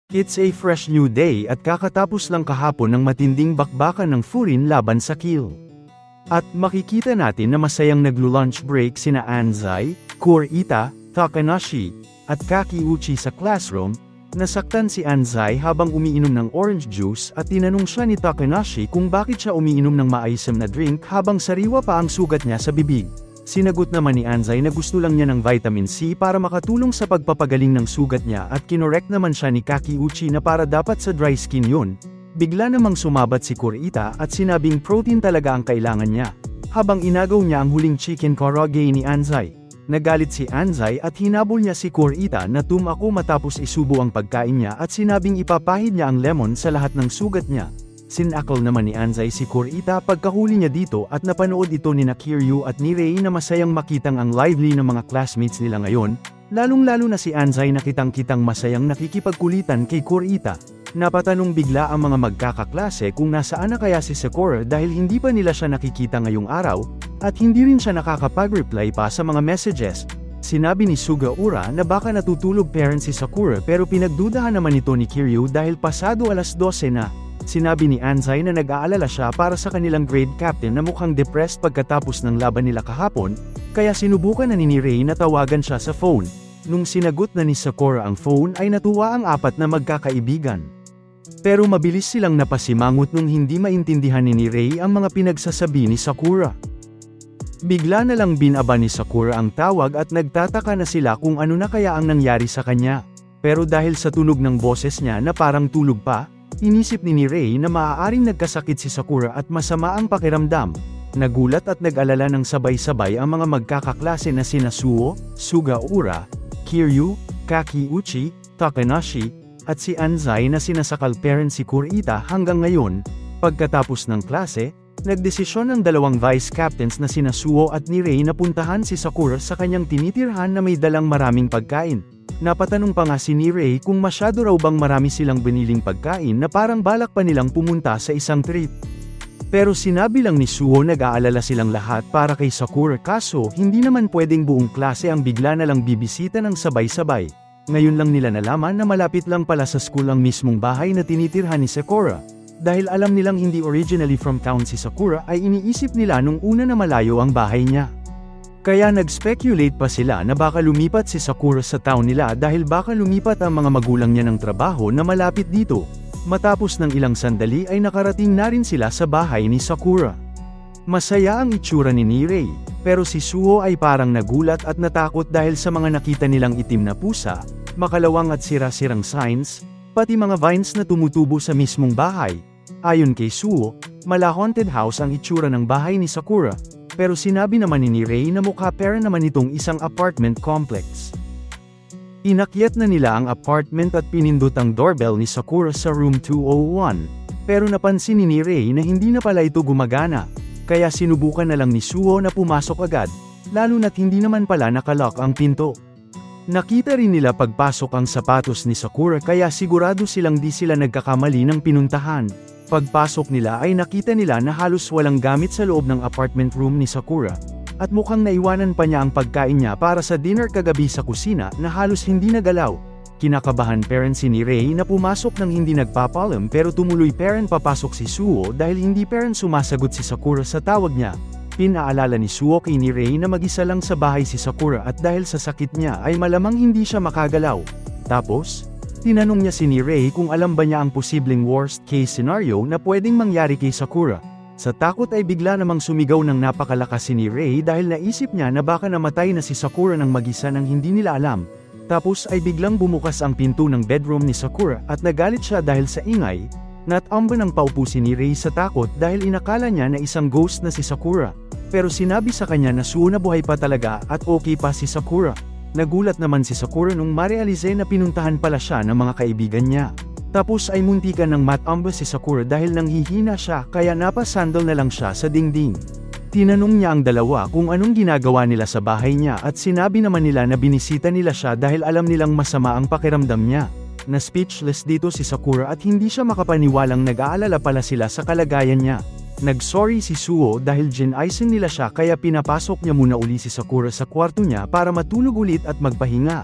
It's a fresh new day at kakatapos lang kahapon ng matinding bakbakan ng Furin laban sa Kill. At makikita natin na masayang naglu-lunch break sina Anzai, Kurita, Takanashi, at Kakiuchi sa classroom. Nasaktan si Anzai habang umiinom ng orange juice at tinanong siya ni Takanashi kung bakit siya umiinom ng maaisim na drink habang sariwa pa ang sugat niya sa bibig. Sinagot naman ni Anzai na gusto lang niya ng vitamin C para makatulong sa pagpapagaling ng sugat niya at kinorek naman siya ni Kakiuchi na para dapat sa dry skin yun. Bigla namang sumabat si Kurita at sinabing protein talaga ang kailangan niya. Habang inagaw niya ang huling chicken karaage ni Anzai. Nagalit si Anzai at hinabol niya si Kurita na tumako matapos isubo ang pagkain niya at sinabing ipapahid niya ang lemon sa lahat ng sugat niya. Sinakal naman ni Anzai si Kurita pagkahuli niya dito at napanood ito ni Kiryu at ni Rei na masayang makitang ang lively ng mga classmates nila ngayon, lalong-lalo na si Anzai na kitang-kitang masayang nakikipagkulitan kay Kurita. Napatanong bigla ang mga magkakaklase kung nasaan na kaya si Sakura dahil hindi pa nila siya nakikita ngayong araw, at hindi rin siya nakakapag-reply pa sa mga messages. Sinabi ni Sugaura na baka natutulog parent si Sakura pero pinagdudahan naman ito ni Kiryu dahil pasado alas 12 na. Sinabi ni Anzai na nag-aalala siya para sa kanilang grade captain na mukhang depressed pagkatapos ng laban nila kahapon, kaya sinubukan na ni Rei na tawagan siya sa phone. Nung sinagot na ni Sakura ang phone ay natuwa ang apat na magkakaibigan. Pero mabilis silang napasimangot nung hindi maintindihan ni Rei ang mga pinagsasabi ni Sakura. Bigla na lang binaba ni Sakura ang tawag at nagtataka na sila kung ano na kaya ang nangyari sa kanya. Pero dahil sa tunog ng boses niya na parang tulog pa, inisip ni Rei na maaaring nagkasakit si Sakura at masama ang pakiramdam. Nagulat at nag-alala ng sabay-sabay ang mga magkakaklase na sina Suo, Sugaura, Kiryu, Kakiuchi, Takanashi, at si Anzai na sinasakal parent si Kurita hanggang ngayon. Pagkatapos ng klase, nagdesisyon ng dalawang vice captains na sina Suo at ni Rei na puntahan si Sakura sa kanyang tinitirhan na may dalang maraming pagkain. Napatanong pa nga si ni Rei kung masyado raw bang marami silang biniling pagkain na parang balak pa nilang pumunta sa isang trip. Pero sinabi lang ni Suo nag-aalala silang lahat para kay Sakura kaso hindi naman pwedeng buong klase ang bigla na lang bibisita ng sabay-sabay. Ngayon lang nila nalaman na malapit lang pala sa school ang mismong bahay na tinitirhan ni Sakura. Dahil alam nilang hindi originally from town si Sakura ay iniisip nila nung una na malayo ang bahay niya. Kaya nag-speculate pa sila na baka lumipat si Sakura sa town nila dahil baka lumipat ang mga magulang niya ng trabaho na malapit dito. Matapos ng ilang sandali ay nakarating na rin sila sa bahay ni Sakura. Masaya ang itsura ni Rei, pero si Suo ay parang nagulat at natakot dahil sa mga nakita nilang itim na pusa, makalawang at sira-sirang signs, pati mga vines na tumutubo sa mismong bahay. Ayon kay Suo, mala-haunted house ang itsura ng bahay ni Sakura. Pero sinabi naman ni Rei na mukha pera naman itong isang apartment complex. Inakyat na nila ang apartment at pinindot ang doorbell ni Sakura sa room 201. Pero napansin ni Rei na hindi na pala ito gumagana. Kaya sinubukan na lang ni Suo na pumasok agad, lalo na't hindi naman pala nakalock ang pinto. Nakita rin nila pagpasok ang sapatos ni Sakura kaya sigurado silang di sila nagkakamali ng pinuntahan. Pagpasok nila ay nakita nila na halos walang gamit sa loob ng apartment room ni Sakura, at mukhang naiwanan pa niya ang pagkain niya para sa dinner kagabi sa kusina na halos hindi nagalaw. Kinakabahan parent si ni Rei na pumasok nang hindi nagpapalam pero tumuloy parent papasok si Suo dahil hindi parent sumasagot si Sakura sa tawag niya. Pinaalala ni Suo kay ni Rei na mag-isa lang sa bahay si Sakura at dahil sa sakit niya ay malamang hindi siya makagalaw. Tapos, tinanong niya si ni Rei kung alam ba niya ang posibleng worst case scenario na pwedeng mangyari kay Sakura. Sa takot ay bigla namang sumigaw ng napakalakas si ni Rei dahil naisip niya na baka namatay na si Sakura ng mag-isa nang hindi nila alam. Tapos ay biglang bumukas ang pinto ng bedroom ni Sakura at nagalit siya dahil sa ingay. Natamba ng paupo si ni Rei sa takot dahil inakala niya na isang ghost na si Sakura. Pero sinabi sa kanya na Suo na buhay pa talaga at okay pa si Sakura. Nagulat naman si Sakura nung marealize na pinuntahan pala siya ng mga kaibigan niya. Tapos ay muntikan ng matamba si Sakura dahil nanghihina siya kaya napasandal na lang siya sa dingding. Tinanong niya ang dalawa kung anong ginagawa nila sa bahay niya at sinabi naman nila na binisita nila siya dahil alam nilang masama ang pakiramdam niya. Na speechless dito si Sakura at hindi siya makapaniwalang nag-aalala pala sila sa kalagayan niya. Nag-sorry si Suo dahil ginaisin nila siya kaya pinapasok niya muna uli si Sakura sa kwarto niya para matulog ulit at magpahinga.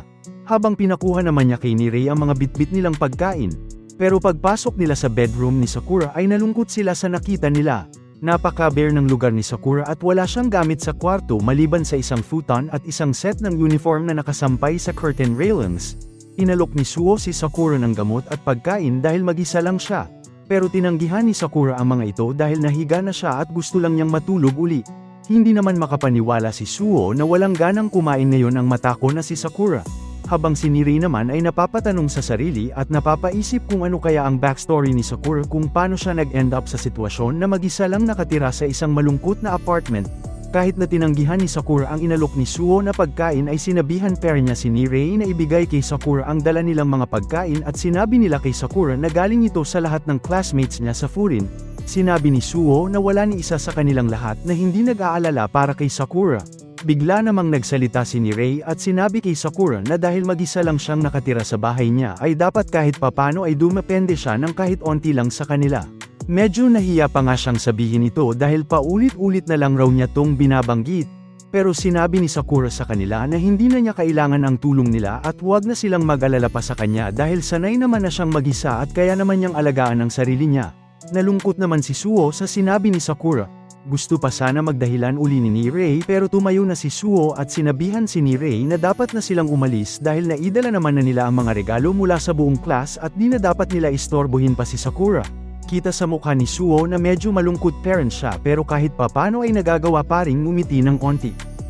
habang pinakuha naman niya kay Nirei ang mga bitbit nilang pagkain. Pero pagpasok nila sa bedroom ni Sakura ay nalungkot sila sa nakita nila. Napaka-bare ng lugar ni Sakura at wala siyang gamit sa kwarto maliban sa isang futon at isang set ng uniform na nakasampay sa curtain railings. Inalok ni Suo si Sakura ng gamot at pagkain dahil mag-isa lang siya. Pero tinanggihan ni Sakura ang mga ito dahil nahiga na siya at gusto lang niyang matulog uli. Hindi naman makapaniwala si Suo na walang ganang kumain ngayon ang matako na si Sakura. Habang si Nirei naman ay napapatanong sa sarili at napapaisip kung ano kaya ang backstory ni Sakura kung paano siya nag-end up sa sitwasyon na mag-isa lang nakatira sa isang malungkot na apartment. Kahit na tinanggihan ni Sakura ang inalok ni Suo na pagkain ay sinabihan pa rin niya si Nirei na ibigay kay Sakura ang dala nilang mga pagkain at sinabi nila kay Sakura na galing ito sa lahat ng classmates niya sa Furin. Sinabi ni Suo na wala ni isa sa kanilang lahat na hindi nag-aalala para kay Sakura. Bigla namang nagsalita si Nirei at sinabi kay Sakura na dahil mag-isa lang siyang nakatira sa bahay niya ay dapat kahit papano ay dumepende siya ng kahit onti lang sa kanila. Medyo nahiya pa nga siyang sabihin ito dahil paulit-ulit na lang raw niya tong binabanggit. Pero sinabi ni Sakura sa kanila na hindi na niya kailangan ang tulong nila at huwag na silang mag-alala pa sa kanya dahil sanay naman na siyang mag-isa at kaya naman niyang alagaan ang sarili niya. Nalungkot naman si Suo sa sinabi ni Sakura. Gusto pa sana magdahilan uli ni Nirei pero tumayo na si Suo at sinabihan si Nirei na dapat na silang umalis dahil naidala naman na nila ang mga regalo mula sa buong class at di na dapat nila istorbohin pa si Sakura. Kita sa mukha ni Suo na medyo malungkot parent siya pero kahit papano ay nagagawa pa ring ngumiti ng onti.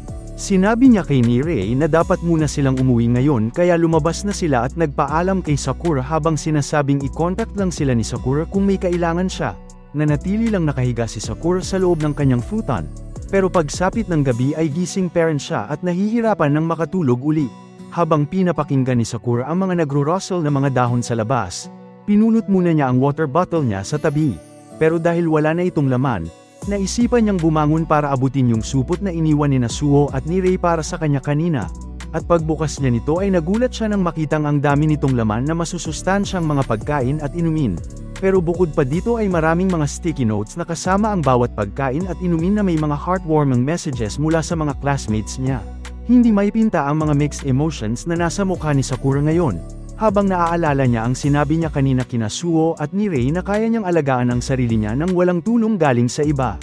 Sinabi niya kay Nirei na dapat muna silang umuwi ngayon kaya lumabas na sila at nagpaalam kay Sakura habang sinasabing i-contact lang sila ni Sakura kung may kailangan siya. Nanatili lang nakahiga si Sakura sa loob ng kanyang futon. Pero pagsapit ng gabi ay gising parent siya at nahihirapan ng makatulog uli. Habang pinapakinggan ni Sakura ang mga nagro-rustle na mga dahon sa labas, pinulot muna niya ang water bottle niya sa tabi. Pero dahil wala na itong laman, naisipan niyang bumangon para abutin yung supot na iniwan ni Suo at Nirei para sa kanya kanina. At pagbukas niya nito ay nagulat siya nang makitang ang dami nitong laman na masusustansyang mga pagkain at inumin. Pero bukod pa dito ay maraming mga sticky notes na kasama ang bawat pagkain at inumin na may mga heartwarming messages mula sa mga classmates niya. Hindi maipinta ang mga mixed emotions na nasa mukha ni Sakura ngayon. Habang naaalala niya ang sinabi niya kanina kina Suo at Nirei na kaya niyang alagaan ang sarili niya nang walang tulong galing sa iba.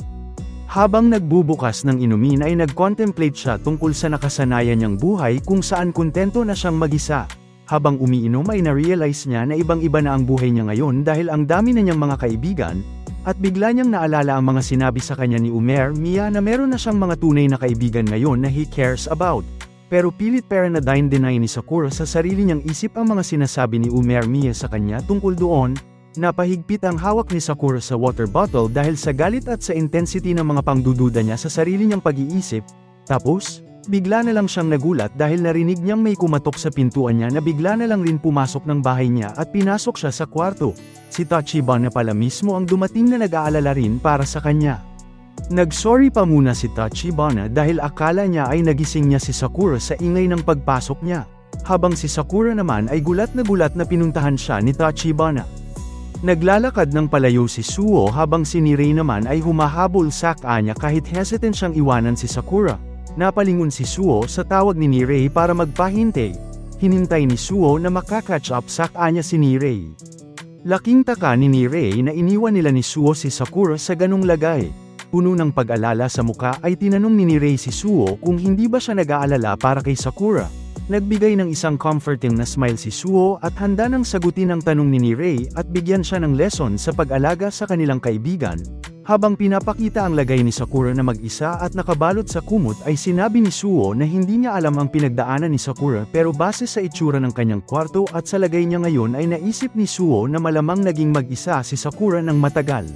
Habang nagbubukas ng inumin ay nag-contemplate siya tungkol sa nakasanayan niyang buhay kung saan kontento na siyang mag-isa. Habang umiinom ay na-realize niya na ibang-iba na ang buhay niya ngayon dahil ang dami na niyang mga kaibigan, at bigla niyang naalala ang mga sinabi sa kanya ni Mia na meron na siyang mga tunay na kaibigan ngayon na he cares about. Pero pilit na deny ni Sakura sa sarili niyang isip ang mga sinasabi ni Mia sa kanya tungkol doon. Napahigpit ang hawak ni Sakura sa water bottle dahil sa galit at sa intensity ng mga pangdududa niya sa sarili niyang pag-iisip. Tapos, bigla na lang siyang nagulat dahil narinig niyang may kumatok sa pintuan niya na bigla na lang rin pumasok ng bahay niya at pinasok siya sa kwarto. Si Tachibana pala mismo ang dumating na nag-aalala rin para sa kanya. Nag-sorry pa muna si Tachibana dahil akala niya ay nagising niya si Sakura sa ingay ng pagpasok niya. Habang si Sakura naman ay gulat na pinuntahan siya ni Tachibana. Naglalakad ng palayo si Suo habang si Nirei naman ay humahabol sa kanya kahit hesitant siyang iwanan si Sakura. Napalingon si Suo sa tawag ni Nirei para magpahintay. Hinintay ni Suo na makakatch up sa kanya si Nirei. Laking taka ni Nirei na iniwan nila ni Suo si Sakura sa ganung lagay. Puno ng pag-alala sa muka ay tinanong ni Nirei si Suo kung hindi ba siya nag-aalala para kay Sakura. Nagbigay ng isang comforting na smile si Suo at handa nang sagutin ang tanong ni Nirei at bigyan siya ng lesson sa pag-alaga sa kanilang kaibigan. Habang pinapakita ang lagay ni Sakura na mag-isa at nakabalot sa kumot ay sinabi ni Suo na hindi niya alam ang pinagdaanan ni Sakura pero base sa itsura ng kanyang kwarto at sa lagay niya ngayon ay naisip ni Suo na malamang naging mag-isa si Sakura ng matagal.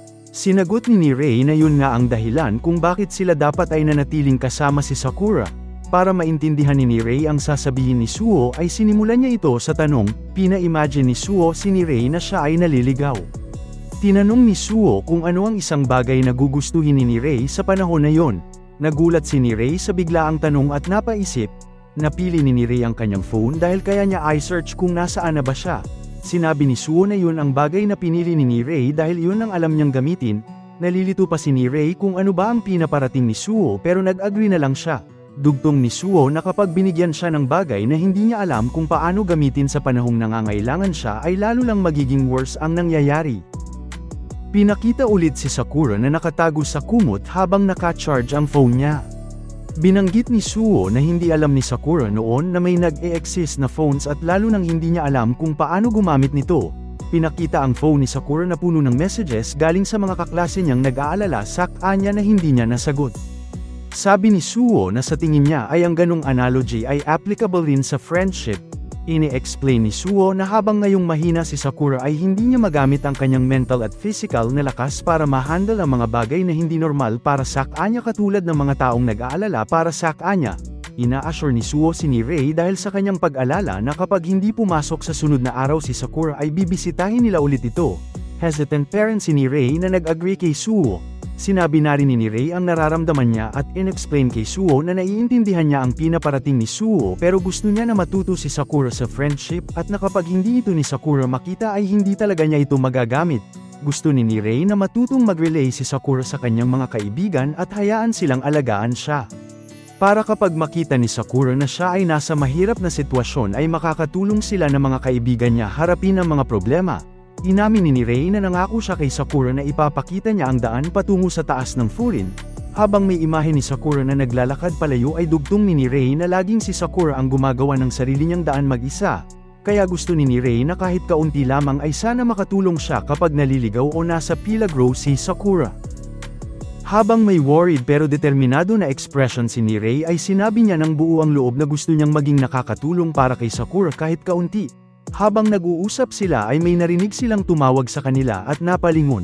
Sinagot ni Nirei na yun nga ang dahilan kung bakit sila dapat ay nanatiling kasama si Sakura. Para maintindihan ni Nirei ang sasabihin ni Suo ay sinimulan niya ito sa tanong, pina-imagine ni Suo si Nirei na siya ay naliligaw. Tinanong ni Suo kung ano ang isang bagay na gugustuhin ni Nirei sa panahon na yon. Nagulat si Nirei sa biglaang tanong at napaisip. Napili ni Nirei ang kanyang phone dahil kaya niya i-search kung nasaan na ba siya. Sinabi ni Suo na yun ang bagay na pinili ni Nirei dahil yun ang alam niyang gamitin. Nalilito pa si Nirei kung ano ba ang pinaparating ni Suo pero nag-agree na lang siya. Dugtong ni Suo na kapag binigyan siya ng bagay na hindi niya alam kung paano gamitin sa panahong nangangailangan siya ay lalo lang magiging worse ang nangyayari. Pinakita ulit si Sakura na nakatago sa kumot habang naka-charge ang phone niya. Binanggit ni Suo na hindi alam ni Sakura noon na may nag-e-exist na phones at lalo nang hindi niya alam kung paano gumamit nito. Pinakita ang phone ni Sakura na puno ng messages galing sa mga kaklase niyang nag-aalala sa kanya na hindi niya nasagot. Sabi ni Suo na sa tingin niya ay ang ganong analogy ay applicable rin sa friendship. Ini-explain ni Suo na habang ngayong mahina si Sakura ay hindi niya magamit ang kanyang mental at physical na lakas para ma-handle ang mga bagay na hindi normal para sa kanya katulad ng mga taong nag-aalala para sa kanya. Ina-assure ni Suo si Nirei dahil sa kanyang pag-alala na kapag hindi pumasok sa sunod na araw si Sakura ay bibisitahin nila ulit ito. Hesitant parent si Nirei na nag-agree kay Suo. Sinabi na rin ni Nirei ang nararamdaman niya at in-explain kay Suo na naiintindihan niya ang pinaparating ni Suo pero gusto niya na matuto si Sakura sa friendship at na kapag hindi ito ni Sakura makita ay hindi talaga niya ito magagamit. Gusto ni Nirei na matutong mag-relay si Sakura sa kanyang mga kaibigan at hayaan silang alagaan siya. Para kapag makita ni Sakura na siya ay nasa mahirap na sitwasyon ay makakatulong sila ng mga kaibigan niya harapin ang mga problema. Inamin ni Nirei na nangako siya kay Sakura na ipapakita niya ang daan patungo sa taas ng Furin. Habang may imahe ni Sakura na naglalakad palayo ay dugtong ni Nirei na laging si Sakura ang gumagawa ng sarili niyang daan mag-isa. Kaya gusto ni Nirei na kahit kaunti lamang ay sana makatulong siya kapag naliligaw o nasa pilag row si Sakura. Habang may worried pero determinado na expression si Nirei ay sinabi niya ng buo ang loob na gusto niyang maging nakakatulong para kay Sakura kahit kaunti. Habang nag-uusap sila ay may narinig silang tumawag sa kanila at napalingon.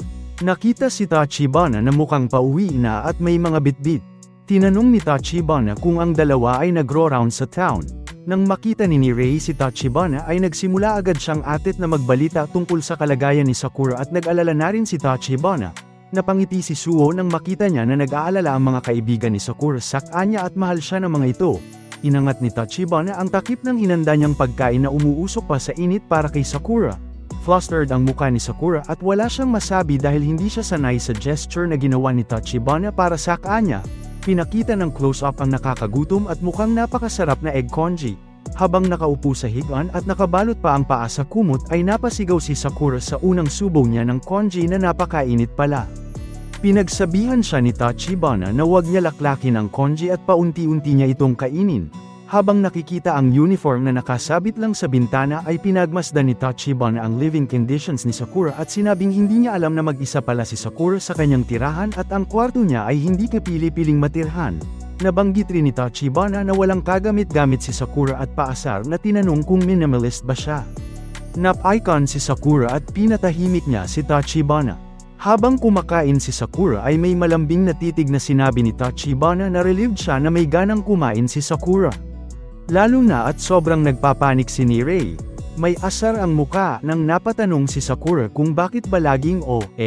Nakita si Tachibana na mukhang pauwi na at may mga bitbit. Tinanong ni Tachibana kung ang dalawa ay nagro-round sa town. Nang makita ni Nirei si Tachibana ay nagsimula agad siyang atit na magbalita tungkol sa kalagayan ni Sakura at nag-alala na rin si Tachibana. Napangiti si Suo nang makita niya na nag-aalala ang mga kaibigan ni Sakura sa kanya at mahal siya ng mga ito. Inangat ni Tachibana ang takip ng hinanda niyang pagkain na umuusok pa sa init para kay Sakura. Flustered ang mukha ni Sakura at wala siyang masabi dahil hindi siya sanay sa gesture na ginawa ni Tachibana para sa kanya. Pinakita ng close-up ang nakakagutom at mukhang napakasarap na egg congee. Habang nakaupo sa higaan at nakabalot pa ang paa sa kumot ay napasigaw si Sakura sa unang subo niya ng congee na napakainit pala. Pinagsabihan siya ni Tachibana na huwag niya laklakin ang congee at paunti-unti niya itong kainin. Habang nakikita ang uniform na nakasabit lang sa bintana ay pinagmasdan ni Tachibana ang living conditions ni Sakura at sinabing hindi niya alam na mag-isa pala si Sakura sa kanyang tirahan at ang kwarto niya ay hindi kapili-piling matirhan. Nabanggit rin ni Tachibana na walang kagamit-gamit si Sakura at paasar na tinanong kung minimalist ba siya. Nap-icon si Sakura at pinatahimik niya si Tachibana. Habang kumakain si Sakura ay may malambing na titig na sinabi ni Tachibana na relieved siya na may ganang kumain si Sakura. Lalo na at sobrang nagpapanik si Nirei. May asar ang muka nang napatanong si Sakura kung bakit ba laging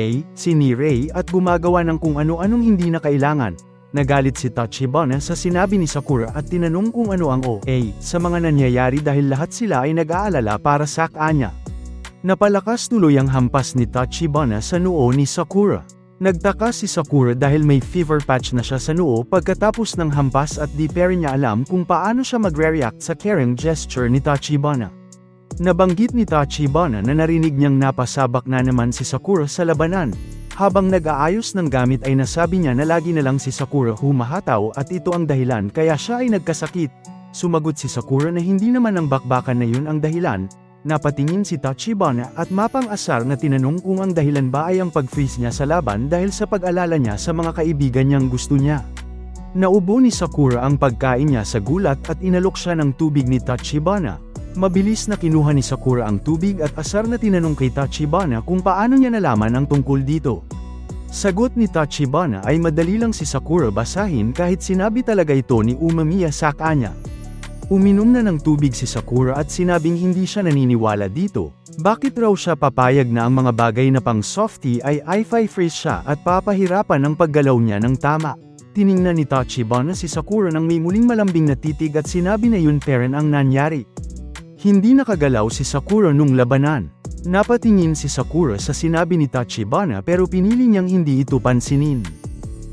si Nirei at gumagawa ng kung ano-anong hindi na kailangan. Nagalit si Tachibana sa sinabi ni Sakura at tinanong kung ano ang sa mga nangyayari dahil lahat sila ay nag-aalala para sa kanya. Napalakas tuloy ang hampas ni Tachibana sa noo ni Sakura. Nagtaka si Sakura dahil may fever patch na siya sa noo pagkatapos ng hampas at di pa rin niya alam kung paano siya magre-react sa caring gesture ni Tachibana. Nabanggit ni Tachibana na narinig niyang napasabak na naman si Sakura sa labanan. Habang nag-aayos ng gamit ay nasabi niya na lagi na lang si Sakura humahataw at ito ang dahilan kaya siya ay nagkasakit. Sumagot si Sakura na hindi naman ang bakbakan na yun ang dahilan. Napatingin si Tachibana at mapang-asar na tinanong kung ang dahilan ba ay ang pag-freeze niya sa laban dahil sa pag-alala niya sa mga kaibigan niyang gusto niya. Naubo ni Sakura ang pagkain niya sa gulat at inalok siya ng tubig ni Tachibana. Mabilis na kinuha ni Sakura ang tubig at asar na tinanong kay Tachibana kung paano niya nalaman ang tungkol dito. Sagot ni Tachibana ay madali lang si Sakura basahin kahit sinabi talaga ito ni Umamiya sa kanya. Uminom na ng tubig si Sakura at sinabing hindi siya naniniwala dito. Bakit raw siya papayag na ang mga bagay na pang softie ay i-freeze siya at papahirapan ang paggalaw niya ng tama. Tiningnan ni Tachibana si Sakura nang may muling malambing na titig at sinabi na yun peren ang nangyari. Hindi nakagalaw si Sakura nung labanan. Napatingin si Sakura sa sinabi ni Tachibana pero pinili niyang hindi ito pansinin.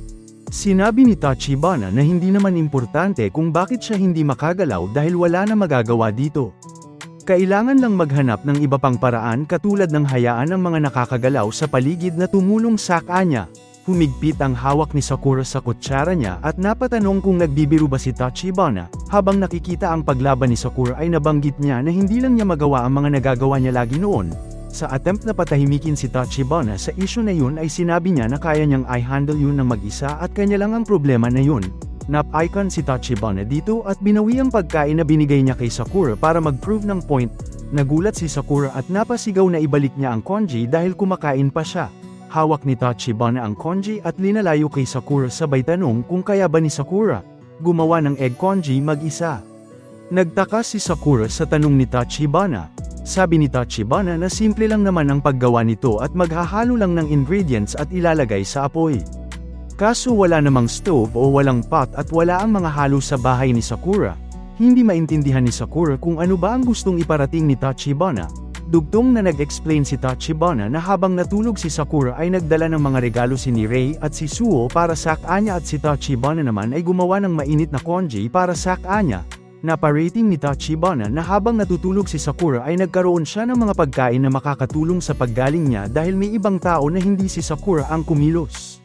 Sinabi ni Tachibana na hindi naman importante kung bakit siya hindi makagalaw dahil wala na magagawa dito. Kailangan lang maghanap ng iba pang paraan katulad ng hayaan ang mga nakakagalaw sa paligid na tumulong sa kanya. Humigpit ang hawak ni Sakura sa kutsara niya at napatanong kung nagbibiro ba si Tachibana. Habang nakikita ang paglaban ni Sakura ay nabanggit niya na hindi lang niya magawa ang mga nagagawa niya lagi noon. Sa attempt na patahimikin si Tachibana sa issue na yun ay sinabi niya na kaya niyang i-handle yun ng mag-isa at kanya lang ang problema na yun. Nap-icon si Tachibana dito at binawi ang pagkain na binigay niya kay Sakura para mag-prove ng point. Nagulat si Sakura at napasigaw na ibalik niya ang congee dahil kumakain pa siya. Hawak ni Tachibana ang congee at linalayo kay Sakura sabay tanong kung kaya ba ni Sakura gumawa ng egg congee mag-isa. Nagtaka si Sakura sa tanong ni Tachibana. Sabi ni Tachibana na simple lang naman ang paggawa nito at maghahalo lang ng ingredients at ilalagay sa apoy. Kaso wala namang stove o walang pot at wala ang mga halo sa bahay ni Sakura. Hindi maintindihan ni Sakura kung ano ba ang gustong iparating ni Tachibana. Dugtong na nag-explain si Tachibana na habang natulog si Sakura ay nagdala ng mga regalo si Rei at si Suo para sa kanya at si Tachibana naman ay gumawa ng mainit na congee para sa kanya. Naparating ni Tachibana na habang natutulog si Sakura ay nagkaroon siya ng mga pagkain na makakatulong sa paggaling niya dahil may ibang tao na hindi si Sakura ang kumilos.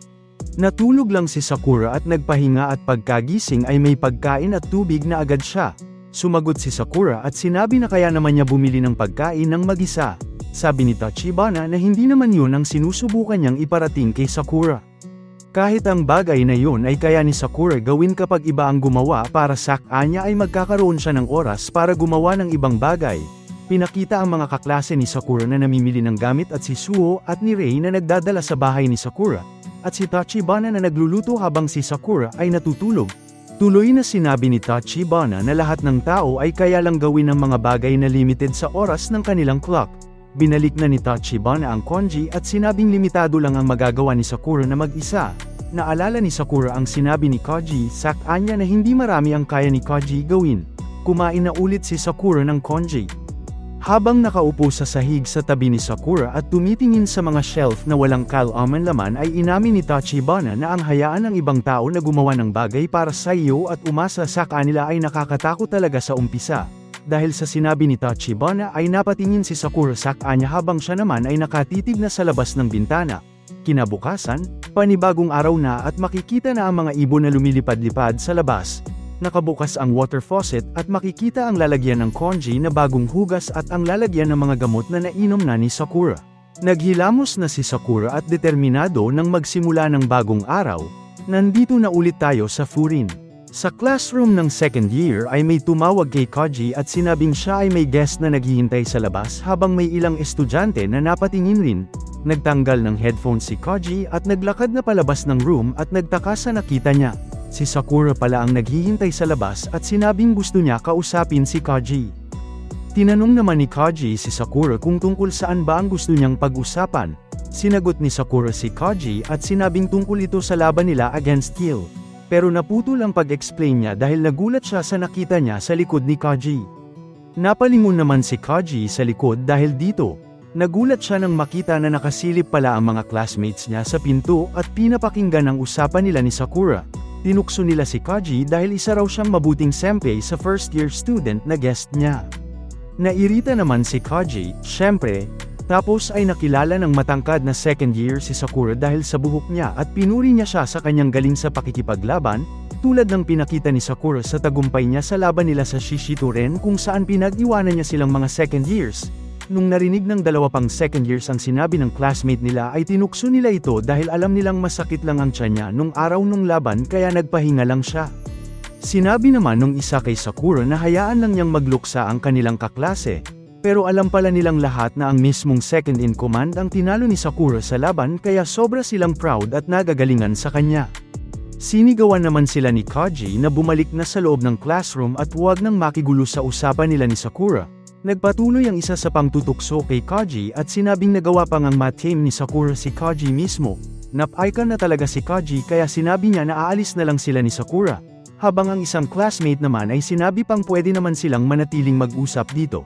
Natulog lang si Sakura at nagpahinga at pagkagising ay may pagkain at tubig na agad siya. Sumagot si Sakura at sinabi na kaya naman niya bumili ng pagkain ng mag-isa. Sabi ni Tachibana na hindi naman yun ang sinusubukan niyang iparating kay Sakura. Kahit ang bagay na yun ay kaya ni Sakura gawin kapag iba ang gumawa para sa kanya ay magkakaroon siya ng oras para gumawa ng ibang bagay. Pinakita ang mga kaklase ni Sakura na namimili ng gamit at si Suo at ni Rei na nagdadala sa bahay ni Sakura, at si Tachibana na nagluluto habang si Sakura ay natutulog. Tuloy na sinabi ni Tachibana na lahat ng tao ay kaya lang gawin ang mga bagay na limited sa oras ng kanilang clock. Binalik na ni Tachibana ang congee at sinabing limitado lang ang magagawa ni Sakura na mag-isa. Naalala ni Sakura ang sinabi ni Koji sa kanya na hindi marami ang kaya ni Koji gawin. Kumain na ulit si Sakura ng congee. Habang nakaupo sa sahig sa tabi ni Sakura at tumitingin sa mga shelf na walang kalaman laman ay inamin ni Tachibana na ang hayaan ng ibang tao na gumawa ng bagay para sa iyo at umasa sa kanila ay nakakatakot talaga sa umpisa. Dahil sa sinabi ni Tachibana ay napatingin si Sakura sa kanya habang siya naman ay nakatitig na sa labas ng bintana. Kinabukasan, panibagong araw na at makikita na ang mga ibon na lumilipad-lipad sa labas. Nakabukas ang water faucet at makikita ang lalagyan ng congee na bagong hugas at ang lalagyan ng mga gamot na nainom na ni Sakura. Naghilamos na si Sakura at determinado nang magsimula ng bagong araw. Nandito na ulit tayo sa Furin. Sa classroom ng second year ay may tumawag kay Koji at sinabing siya ay may guest na naghihintay sa labas habang may ilang estudyante na napatingin rin. Nagtanggal ng headphones si Koji at naglakad na palabas ng room at nagtaka sa nakita niya. Si Sakura pala ang naghihintay sa labas at sinabing gusto niya kausapin si Koji. Tinanong naman ni Koji si Sakura kung tungkol saan ba ang gusto niyang pag-usapan. Sinagot ni Sakura si Koji at sinabing tungkol ito sa laban nila against Kill. Pero naputol ang pag-explain niya dahil nagulat siya sa nakita niya sa likod ni Koji. Napalingon naman si Koji sa likod dahil dito. Nagulat siya nang makita na nakasilip pala ang mga classmates niya sa pinto at pinapakinggan ang usapan nila ni Sakura. Tinukso nila si Koji dahil isa raw siyang mabuting senpai sa first year student na guest niya. Nairita naman si Koji, syempre, tapos ay nakilala ng matangkad na second year si Sakura dahil sa buhok niya at pinuri niya siya sa kanyang galing sa pakikipaglaban, tulad ng pinakita ni Sakura sa tagumpay niya sa laban nila sa Shishitoren kung saan pinag-iwanan niya silang mga second years. Nung narinig ng dalawa pang second years ang sinabi ng classmate nila ay tinukso nila ito dahil alam nilang masakit lang ang tiyan niya nung araw nung laban kaya nagpahinga lang siya. Sinabi naman nung isa kay Sakura na hayaan lang niyang magluksa ang kanilang kaklase. Pero alam pala nilang lahat na ang mismong second in command ang tinalo ni Sakura sa laban kaya sobra silang proud at nagagalingan sa kanya. Sinigawan naman sila ni Koji na bumalik na sa loob ng classroom at huwag nang makigulo sa usapan nila ni Sakura. Nagpatuloy ang isa sa pangtutukso kay Koji at sinabing nagawa pang ang math-team ni Sakura si Koji mismo. Nap-icon na talaga si Koji kaya sinabi niya na aalis na lang sila ni Sakura. Habang ang isang classmate naman ay sinabi pang pwede naman silang manatiling mag-usap dito.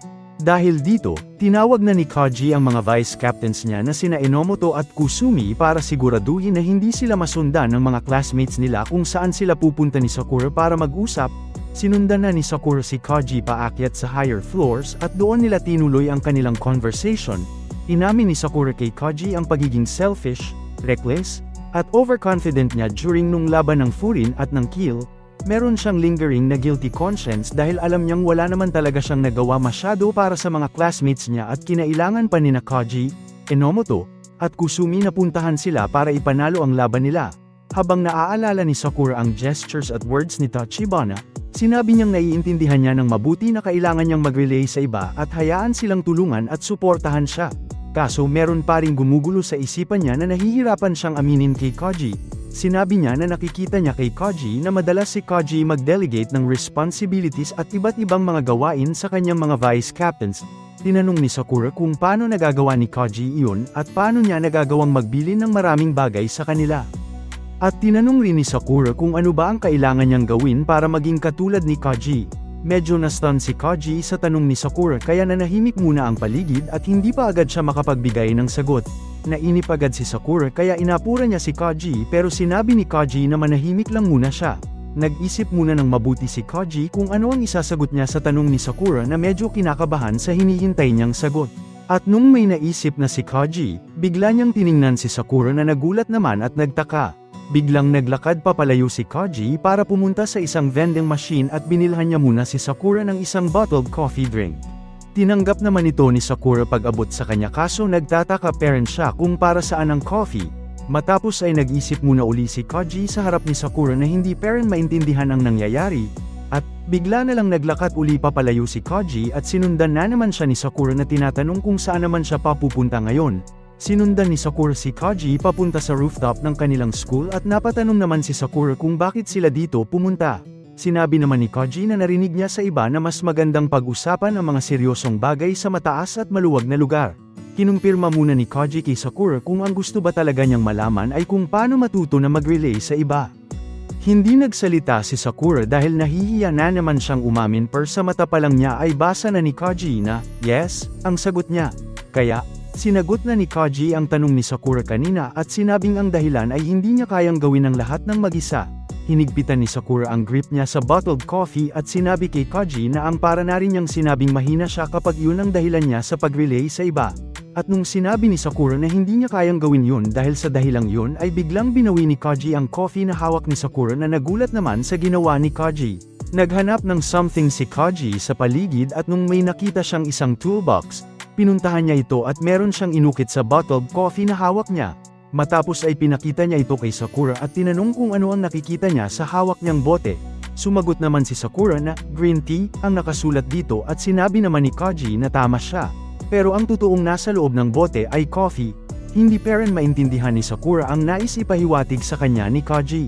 Dahil dito, tinawag na ni Koji ang mga vice captains niya na sina Enomoto at Kusumi para siguraduhin na hindi sila masundan ng mga classmates nila kung saan sila pupunta ni Sakura para mag-usap. Sinundan na ni Sakura si Koji paakyat sa higher floors at doon nila tinuloy ang kanilang conversation. Inamin ni Sakura kay Koji ang pagiging selfish, reckless, at overconfident niya during nung laban ng Furin at ng Kill. Meron siyang lingering na guilty conscience dahil alam niyang wala naman talaga siyang nagawa masyado para sa mga classmates niya at kinailangan pa nina Koji, Enomoto, at Kusumi na puntahan sila para ipanalo ang laban nila. Habang naaalala ni Sakura ang gestures at words ni Tachibana, sinabi niyang naiintindihan niya ng mabuti na kailangan niyang mag-relay sa iba at hayaan silang tulungan at suportahan siya. Kaso meron pa ring gumugulo sa isipan niya na nahihirapan siyang aminin kay Koji. Sinabi niya na nakikita niya kay Koji na madalas si Koji mag-delegate ng responsibilities at iba't ibang mga gawain sa kanyang mga vice captains. Tinanong ni Sakura kung paano nagagawa ni Koji iyon at paano niya nagagawang magbilin ng maraming bagay sa kanila. At tinanong rin ni Sakura kung ano ba ang kailangan niyang gawin para maging katulad ni Koji. Medyo na-stun si Koji sa tanong ni Sakura kaya nanahimik muna ang paligid at hindi pa agad siya makapagbigay ng sagot. Nainip agad si Sakura kaya inapura niya si Koji pero sinabi ni Koji na manahimik lang muna siya. Nag-isip muna ng mabuti si Koji kung ano ang isasagot niya sa tanong ni Sakura na medyo kinakabahan sa hinihintay niyang sagot. At nung may naisip na si Koji, bigla niyang tiningnan si Sakura na nagulat naman at nagtaka. Biglang naglakad papalayo si Koji para pumunta sa isang vending machine at binilhan niya muna si Sakura ng isang bottled coffee drink. Tinanggap naman ito ni Sakura pag-abot sa kanya kaso nagtataka pa rin siya kung para saan ang coffee. Matapos ay nag-isip muna uli si Koji sa harap ni Sakura na hindi pa rin maintindihan ang nangyayari. At bigla na lang naglakad uli papalayo si Koji at sinundan na naman siya ni Sakura na tinatanong kung saan naman siya papupunta ngayon. Sinundan ni Sakura si Koji papunta sa rooftop ng kanilang school at napatanong naman si Sakura kung bakit sila dito pumunta. Sinabi naman ni Koji na narinig niya sa iba na mas magandang pag-usapan ang mga seryosong bagay sa mataas at maluwag na lugar. Kinumpirma muna ni Koji kay Sakura kung ang gusto ba talaga niyang malaman ay kung paano matuto na mag-relay sa iba. Hindi nagsalita si Sakura dahil nahihiya na naman siyang umamin pero sa mata pa lang niya ay basa na ni Koji na, yes, ang sagot niya. Kaya, sinagot na ni Koji ang tanong ni Sakura kanina at sinabing ang dahilan ay hindi niya kayang gawin ang lahat ng mag-isa. Hinigpitan ni Sakura ang grip niya sa bottled coffee at sinabi kay Koji na ang para na rin niyang sinabing mahina siya kapag yun ang dahilan niya sa pag-relay sa iba. At nung sinabi ni Sakura na hindi niya kayang gawin yun dahil sa dahilang yun ay biglang binawi ni Koji ang coffee na hawak ni Sakura na nagulat naman sa ginawa ni Koji. Naghanap ng something si Koji sa paligid at nung may nakita siyang isang toolbox, pinuntahan niya ito at meron siyang inukit sa bottled coffee na hawak niya. Matapos ay pinakita niya ito kay Sakura at tinanong kung ano ang nakikita niya sa hawak niyang bote. Sumagot naman si Sakura na green tea ang nakasulat dito at sinabi naman ni Koji na tama siya. Pero ang totoong nasa loob ng bote ay coffee. Hindi pa rin maintindihan ni Sakura ang nais ipahiwatig sa kanya ni Koji.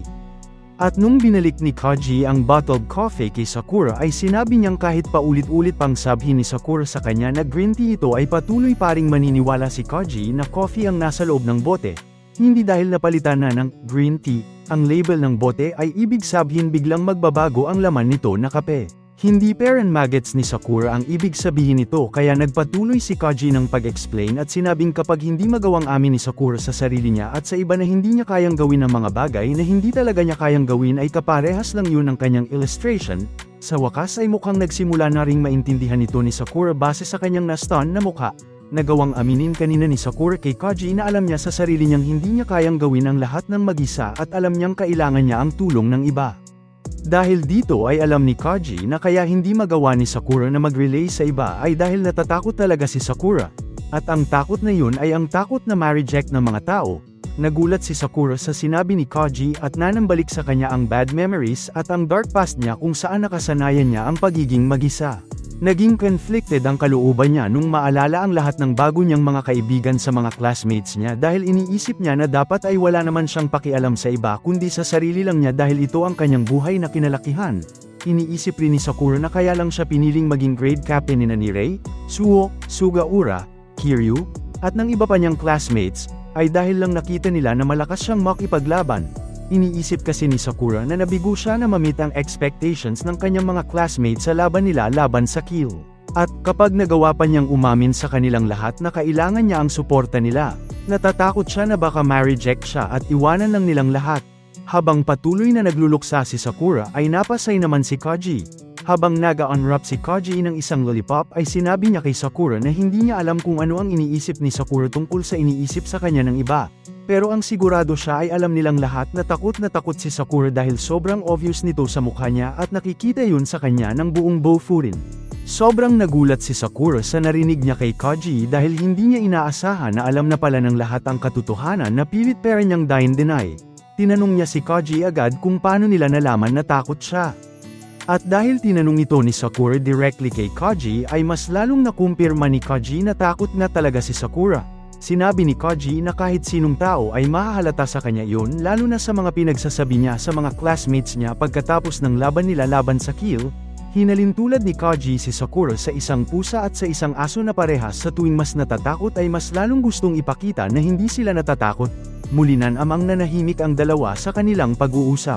At nung binalik ni Koji ang bottled coffee kay Sakura ay sinabi niyang kahit paulit-ulit pang sabihin ni Sakura sa kanya na green tea ito ay patuloy pa ring maniniwala si Koji na coffee ang nasa loob ng bote. Hindi dahil napalitan na ng green tea, ang label ng bote ay ibig sabihin biglang magbabago ang laman nito na kape. Hindi pa rin magets ni Sakura ang ibig sabihin nito kaya nagpatuloy si Koji ng pag-explain at sinabing kapag hindi magawang amin ni Sakura sa sarili niya at sa iba na hindi niya kayang gawin ang mga bagay na hindi talaga niya kayang gawin ay kaparehas lang yun ng kanyang illustration. Sa wakas ay mukhang nagsimula na ring maintindihan ito ni Sakura base sa kanyang na-stun na mukha. Nagawang aminin kanina ni Sakura kay Koji na alam niya sa sarili niyang hindi niya kayang gawin ang lahat ng mag-isa at alam niyang kailangan niya ang tulong ng iba. Dahil dito ay alam ni Koji na kaya hindi magawa ni Sakura na mag-relay sa iba ay dahil natatakot talaga si Sakura. At ang takot na yun ay ang takot na ma-reject ng mga tao. Nagulat si Sakura sa sinabi ni Koji at nanambalik sa kanya ang bad memories at ang dark past niya kung saan nakasanayan niya ang pagiging mag-isa. Naging conflicted ang kalooban niya nung maalala ang lahat ng bago niyang mga kaibigan sa mga classmates niya dahil iniisip niya na dapat ay wala naman siyang pakialam sa iba kundi sa sarili lang niya dahil ito ang kanyang buhay na kinalakihan. Iniisip rin ni Sakura na kaya lang siya piniling maging grade captain ni Rei, Suho, Sugaura, Kiryu, at ng iba pa niyang classmates, ay dahil lang nakita nila na malakas siyang makipaglaban. Iniisip kasi ni Sakura na nabigo siya na mamit ang expectations ng kanyang mga classmates sa laban nila laban sa Kill. At kapag nagawa pa niyang umamin sa kanilang lahat na kailangan niya ang suporta nila, natatakot siya na baka ma-reject siya at iwanan lang nilang lahat. Habang patuloy na nagluluksa si Sakura ay napasay naman si Koji. Habang naga-unwrap si Koji ng isang lollipop ay sinabi niya kay Sakura na hindi niya alam kung ano ang iniisip ni Sakura tungkol sa iniisip sa kanya ng iba. Pero ang sigurado siya ay alam nilang lahat na takot si Sakura dahil sobrang obvious nito sa mukha niya at nakikita yun sa kanya ng buong Bofurin. Sobrang nagulat si Sakura sa narinig niya kay Koji dahil hindi niya inaasahan na alam na pala ng lahat ang katotohanan na pilit pera niyang deny. Tinanong niya si Koji agad kung paano nila nalaman na takot siya. At dahil tinanong ito ni Sakura directly kay Koji ay mas lalong nakumpirma ni Koji na takot na talaga si Sakura. Sinabi ni Koji na kahit sinong tao ay mahahalata sa kanya yun lalo na sa mga pinagsasabi niya sa mga classmates niya pagkatapos ng laban nila laban sa Kill. Hinalintulad ni Koji si Sakura sa isang pusa at sa isang aso na parehas sa tuwing mas natatakot ay mas lalong gustong ipakita na hindi sila natatakot. Muli namang nanahimik ang dalawa sa kanilang pag-uusap.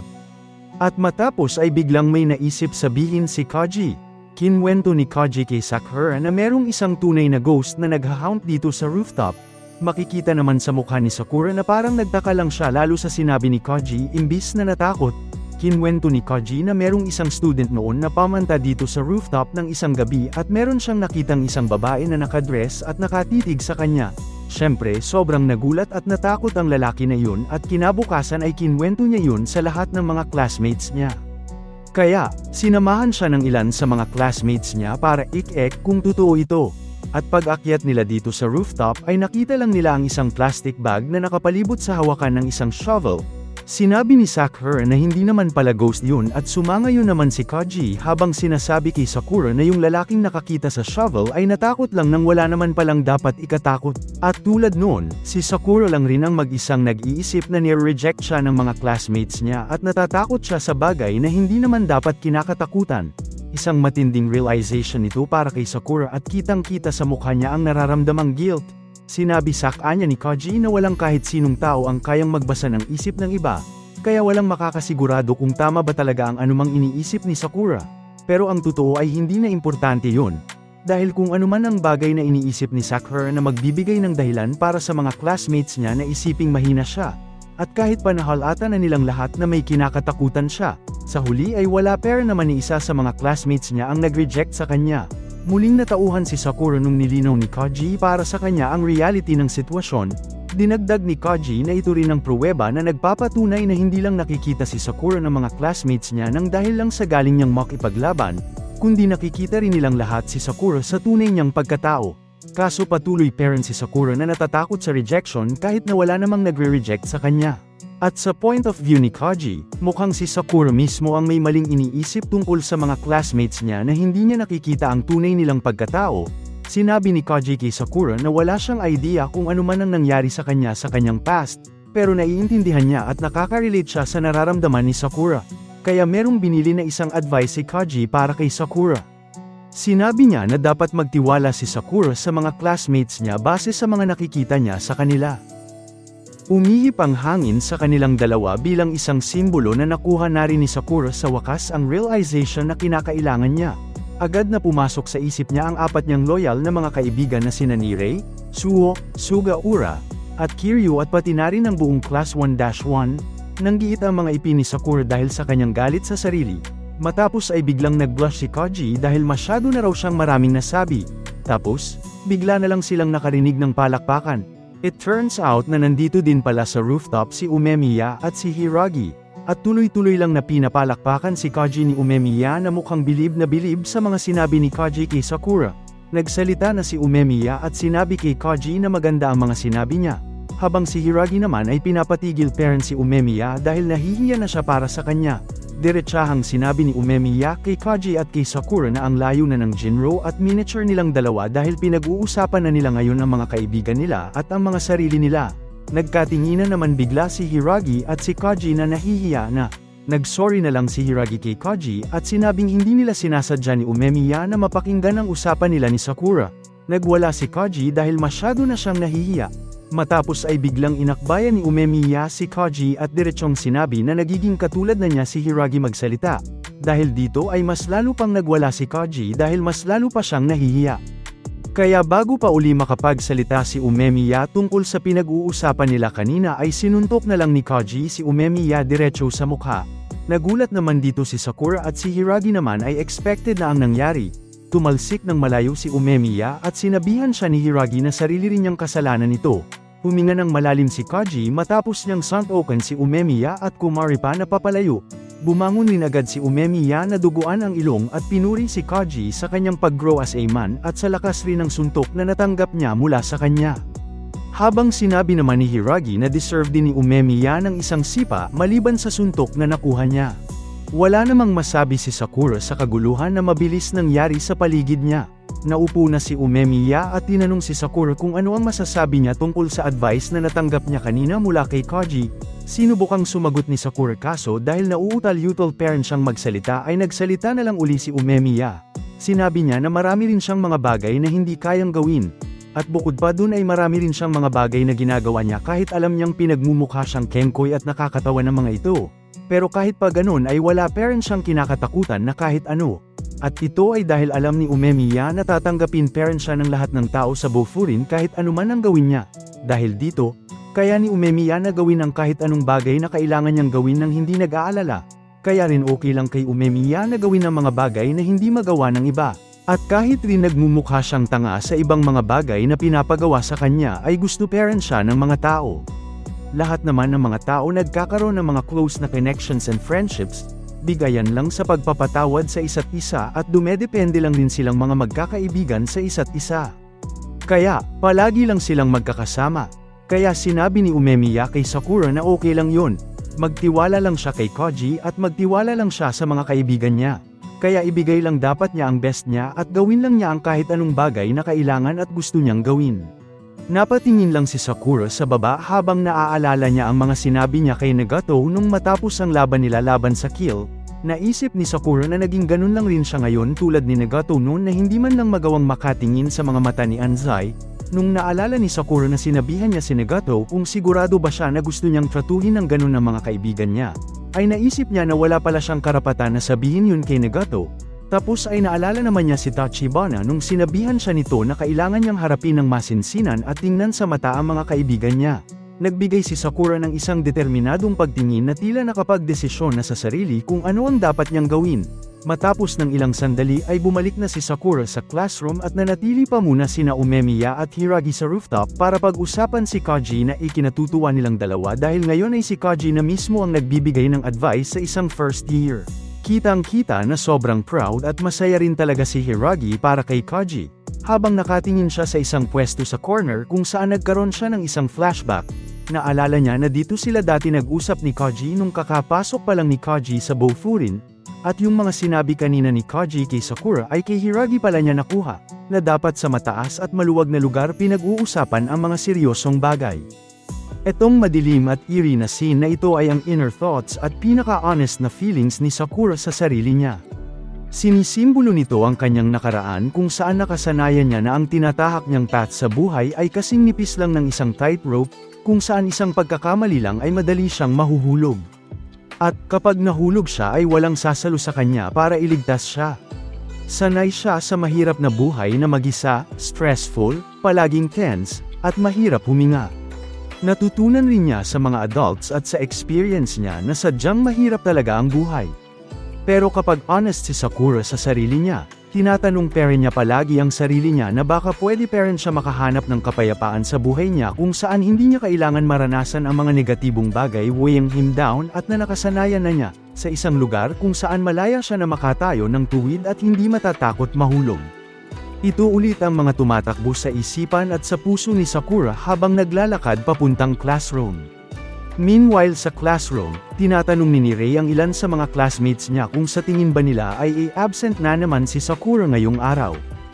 At matapos ay biglang may naisip sabihin si Koji. Kinwento ni Koji kay Sakura na merong isang tunay na ghost na nagha-haunt dito sa rooftop. Makikita naman sa mukha ni Sakura na parang nagtaka lang siya lalo sa sinabi ni Koji imbis na natakot. Kinwento ni Koji na merong isang student noon na pamanta dito sa rooftop ng isang gabi at meron siyang nakitang isang babae na nakadress at nakatitig sa kanya. Siyempre, sobrang nagulat at natakot ang lalaki na yun at kinabukasan ay kinwento niya yun sa lahat ng mga classmates niya. Kaya, sinamahan siya ng ilan sa mga classmates niya para ik-ek kung totoo ito. At pag-akyat nila dito sa rooftop ay nakita lang nila ang isang plastic bag na nakapalibot sa hawakan ng isang shovel. Sinabi ni Sakura na hindi naman pala ghost yun at sumangayon naman si Koji habang sinasabi kay Sakura na yung lalaking nakakita sa shovel ay natakot lang nang wala naman palang dapat ikatakot. At tulad noon, si Sakura lang rin ang mag-isang nag-iisip na nire-reject siya ng mga classmates niya at natatakot siya sa bagay na hindi naman dapat kinakatakutan. Isang matinding realization ito para kay Sakura at kitang-kita sa mukha niya ang nararamdamang guilt. Sinabi sa kanya ni Koji na walang kahit sinong tao ang kayang magbasa ng isip ng iba, kaya walang makakasigurado kung tama ba talaga ang anumang iniisip ni Sakura. Pero ang totoo ay hindi na importante yun. Dahil kung anuman ang bagay na iniisip ni Sakura na magbibigay ng dahilan para sa mga classmates niya na isiping mahina siya. At kahit panahalata na nilang lahat na may kinakatakutan siya, sa huli ay wala pera naman ni isa sa mga classmates niya ang nag-reject sa kanya. Muling natauhan si Sakura nung nilinaw ni Koji para sa kanya ang reality ng sitwasyon. Dinagdag ni Koji na ito rin ang pruweba na nagpapatunay na hindi lang nakikita si Sakura ng mga classmates niya nang dahil lang sa galing niyang makipaglaban, kundi nakikita rin nilang lahat si Sakura sa tunay niyang pagkatao. Kaso patuloy pa rin si Sakura na natatakot sa rejection kahit na wala namang nagre-reject sa kanya. At sa point of view ni Koji, mukhang si Sakura mismo ang may maling iniisip tungkol sa mga classmates niya na hindi niya nakikita ang tunay nilang pagkatao. Sinabi ni Koji kay Sakura na wala siyang idea kung ano man ang nangyari sa kanyang past, pero naiintindihan niya at nakaka-relate siya sa nararamdaman ni Sakura. Kaya merong binili na isang advice si Koji para kay Sakura. Sinabi niya na dapat magtiwala si Sakura sa mga classmates niya base sa mga nakikita niya sa kanila. Umihip ang hangin sa kanilang dalawa bilang isang simbolo na nakuha na rin ni Sakura sa wakas ang realization na kinakailangan niya. Agad na pumasok sa isip niya ang apat niyang loyal na mga kaibigan na sina Nirei, Suho, Sugaura, at Kiryu at pati na rin ang buong Class 1-1, nanggiit ang mga ipi ni Sakura dahil sa kanyang galit sa sarili. Matapos ay biglang nag-blush si Koji dahil masyado na raw siyang maraming nasabi. Tapos, bigla na lang silang nakarinig ng palakpakan. It turns out na nandito din pala sa rooftop si Umemiya at si Hiragi, at tuloy-tuloy lang na pinapalakpakan si Koji ni Umemiya na mukhang bilib na bilib sa mga sinabi ni Koji kay Sakura. Nagsalita na si Umemiya at sinabi kay Koji na maganda ang mga sinabi niya, habang si Hiragi naman ay pinapatigil pa rin si Umemiya dahil nahihiya na siya para sa kanya. Diretsahang sinabi ni Umemiya kay Koji at kay Sakura na ang layo na ng Jinro at miniature nilang dalawa dahil pinag-uusapan na nila ngayon ang mga kaibigan nila at ang mga sarili nila. Nagkatinginan naman bigla si Hiragi at si Koji na nahihiya na. Nag-sorry na lang si Hiragi kay Koji at sinabing hindi nila sinasadya ni Umemiya na mapakinggan ang usapan nila ni Sakura. Nagwala si Koji dahil masyado na siyang nahihiya. Matapos ay biglang inakbayan ni Umemiya si Koji at diretsyong sinabi na nagiging katulad na niya si Hiragi magsalita. Dahil dito ay mas lalo pang nagwala si Koji dahil mas lalo pa siyang nahihiya. Kaya bago pa uli makapagsalita si Umemiya tungkol sa pinag-uusapan nila kanina ay sinuntok na lang ni Koji si Umemiya diretso sa mukha. Nagulat naman dito si Sakura at si Hiragi naman ay expected na ang nangyari. Tumalsik ng malayo si Umemiya at sinabihan siya ni Hiragi na sarili rin niyang kasalanan ito. Huminga ng malalim si Koji matapos niyang suntokan si Umemiya at kumari pa na papalayo. Bumangon din agad si Umemiya na duguan ang ilong at pinuri si Koji sa kanyang pag-grow as a man at sa lakas rin ng suntok na natanggap niya mula sa kanya. Habang sinabi naman ni Hiragi na deserve din ni Umemiya ng isang sipa maliban sa suntok na nakuha niya. Wala namang masabi si Sakura sa kaguluhan na mabilis nangyari sa paligid niya. Naupo na si Umemiya at tinanong si Sakura kung ano ang masasabi niya tungkol sa advice na natanggap niya kanina mula kay Koji. Sinubukang sumagot ni Sakura kaso dahil nauutal-utal parent siyang magsalita ay nagsalita na lang uli si Umemiya. Sinabi niya na marami rin siyang mga bagay na hindi kayang gawin. At bukod pa dun ay marami rin siyang mga bagay na ginagawa niya kahit alam niyang pinagmumukha siyang kengkoy at nakakatawa ng mga ito. Pero kahit pa ganun ay wala parent siyang kinakatakutan na kahit ano. At ito ay dahil alam ni Umemiya na tatanggapin parent siya ng lahat ng tao sa Bofurin kahit anuman ang gawin niya. Dahil dito, kaya ni Umemiya na gawin ang kahit anong bagay na kailangan niyang gawin ng hindi nag-aalala. Kaya rin okay lang kay Umemiya na gawin ang mga bagay na hindi magawa ng iba. At kahit rin nagmumukha siyang tanga sa ibang mga bagay na pinapagawa sa kanya ay gusto parent siya ng mga tao. Lahat naman ng mga tao nagkakaroon ng mga close na connections and friendships, bigayan lang sa pagpapatawad sa isa't isa at dumedepende lang din silang mga magkakaibigan sa isa't isa. Kaya, palagi lang silang magkakasama. Kaya sinabi ni Umemiya kay Sakura na okay lang yun. Magtiwala lang siya kay Koji at magtiwala lang siya sa mga kaibigan niya. Kaya ibigay lang dapat niya ang best niya at gawin lang niya ang kahit anong bagay na kailangan at gusto niyang gawin. Napatingin lang si Sakura sa baba habang naaalala niya ang mga sinabi niya kay Nagato nung matapos ang laban nila laban sa Kill. Naisip ni Sakura na naging ganun lang rin siya ngayon tulad ni Nagato noon na hindi man lang magawang makatingin sa mga mata ni Anzai. Nung naalala ni Sakura na sinabihan niya si Nagato kung sigurado ba siya na gusto niyang tratuhin ng ganun ng mga kaibigan niya, ay naisip niya na wala pala siyang karapatan na sabihin yun kay Nagato. Tapos ay naalala naman niya si Tachibana nung sinabihan siya nito na kailangan niyang harapin ng masinsinan at tingnan sa mata ang mga kaibigan niya. Nagbigay si Sakura ng isang determinadong pagtingin na tila nakapagdesisyon na sa sarili kung ano ang dapat niyang gawin. Matapos ng ilang sandali ay bumalik na si Sakura sa classroom at nanatili pa muna sina Umemiya at Hiragi sa rooftop para pag-usapan si Koji na ikinatutuwa nilang dalawa dahil ngayon ay si Koji na mismo ang nagbibigay ng advice sa isang first year. Kitang-kita na sobrang proud at masaya rin talaga si Hiragi para kay Koji. Habang nakatingin siya sa isang pwesto sa corner kung saan nagkaroon siya ng isang flashback. Naalala niya na dito sila dati nag-usap ni Koji nung kakapasok pa lang ni Koji sa Bofurin. At yung mga sinabi kanina ni Koji kay Sakura ay kay Hiragi pala niya nakuha, na dapat sa mataas at maluwag na lugar pinag-uusapan ang mga seryosong bagay. Etong madilim at eerie na scene na ito ay ang inner thoughts at pinaka-honest na feelings ni Sakura sa sarili niya. Sinisimbolo nito ang kanyang nakaraan kung saan nakasanayan niya na ang tinatahak niyang path sa buhay ay kasing nipis lang ng isang tightrope, kung saan isang pagkakamali lang ay madali siyang mahuhulog. At kapag nahulog siya ay walang sasalo sa kanya para iligtas siya. Sanay siya sa mahirap na buhay na mag-isa, stressful, palaging tense, at mahirap huminga. Natutunan rin niya sa mga adults at sa experience niya na sadyang mahirap talaga ang buhay. Pero kapag honest si Sakura sa sarili niya, tinatanong pa rin niya palagi ang sarili niya na baka pwede pa rin siya makahanap ng kapayapaan sa buhay niya kung saan hindi niya kailangan maranasan ang mga negatibong bagay weighing him down at na nakasanayan na niya, sa isang lugar kung saan malaya siya na makatayo ng tuwid at hindi matatakot mahulog. Ito ulit ang mga tumatakbo sa isipan at sa puso ni Sakura habang naglalakad papuntang classroom. Meanwhile sa classroom, tinatanong ni Nirei ang ilan sa mga classmates niya kung sa tingin ba nila ay absent na naman si Sakura ngayong araw.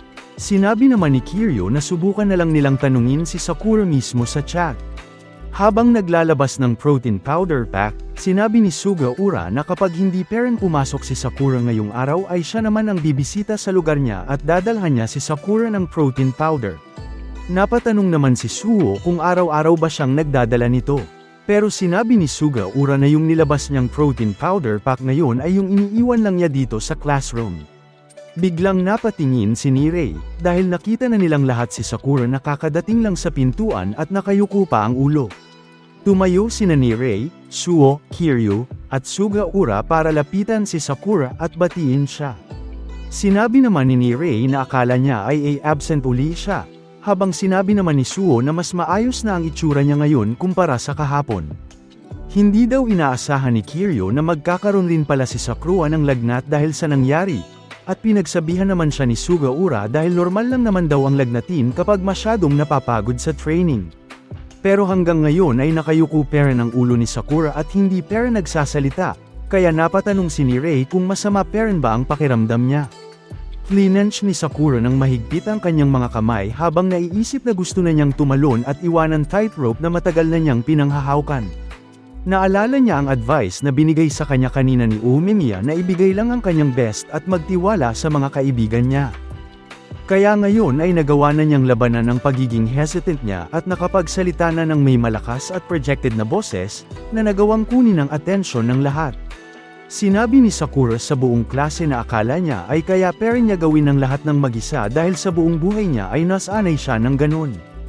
Sinabi naman ni Kiryu na subukan na lang nilang tanungin si Sakura mismo sa chat. Habang naglalabas ng protein powder pack, sinabi ni Sugaura na kapag hindi pa rin pumasok si Sakura ngayong araw ay siya naman ang bibisita sa lugar niya at dadalhan niya si Sakura ng protein powder. Napatanong naman si Suo kung araw-araw ba siyang nagdadala nito. Pero sinabi ni Sugaura na yung nilabas niyang protein powder pack ngayon ay yung iniiwan lang niya dito sa classroom. Biglang napatingin si Nirei, dahil nakita na nilang lahat si Sakura na kakadating lang sa pintuan at nakayuko pa ang ulo. Tumayo sina Nirei, Suo, Kiryu, at Sugaura para lapitan si Sakura at batiin siya. Sinabi naman ni Nirei na akala niya ay absent uli siya, habang sinabi naman ni Suo na mas maayos na ang itsura niya ngayon kumpara sa kahapon. Hindi daw inaasahan ni Kiryu na magkakaroon rin pala si Sakura ng lagnat dahil sa nangyari, at pinagsabihan naman siya ni Sugaura dahil normal lang naman daw ang lagnatin kapag masyadong napapagod sa training. Pero hanggang ngayon ay nakayuko pa rin ang ulo ni Sakura at hindi pa rin nagsasalita, kaya napatanong si Nirei kung masama pa rin ba ang pakiramdam niya. Flinench ni Sakura ng mahigpit ang kanyang mga kamay habang naiisip na gusto na niyang tumalon at iwanan tightrope na matagal na niyang pinanghahawkan. Naalala niya ang advice na binigay sa kanya kanina ni Umemiya na ibigay lang ang kanyang best at magtiwala sa mga kaibigan niya. Kaya ngayon ay nagawa na niyang labanan ang pagiging hesitant niya at nakapagsalita na ng may malakas at projected na boses, na nagawang kunin ang atensyon ng lahat. Sinabi ni Sakura sa buong klase na akala niya ay kaya pa rin niya gawin ang lahat ng mag-isa dahil sa buong buhay niya ay nasanay siya ng ganun.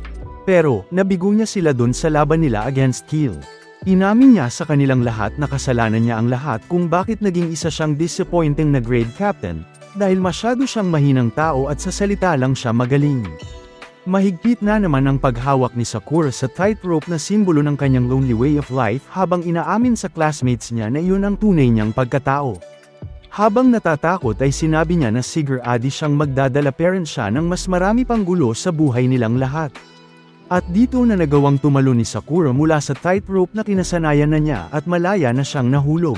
Pero, nabigo niya sila dun sa laban nila against Kill. Inamin niya sa kanilang lahat na kasalanan niya ang lahat kung bakit naging isa siyang disappointing na grade captain, dahil masyado siyang mahinang tao at sa salita lang siya magaling. Mahigpit na naman ang paghawak ni Sakura sa tightrope na simbolo ng kanyang lonely way of life habang inaamin sa classmates niya na iyon ang tunay niyang pagkatao. Habang natatakot ay sinabi niya na sigurado siyang magdadala parent siya ng mas marami pang gulo sa buhay nilang lahat. At dito na nagawang tumalo ni Sakura mula sa tightrope na kinasanayan na niya at malaya na siyang nahulog.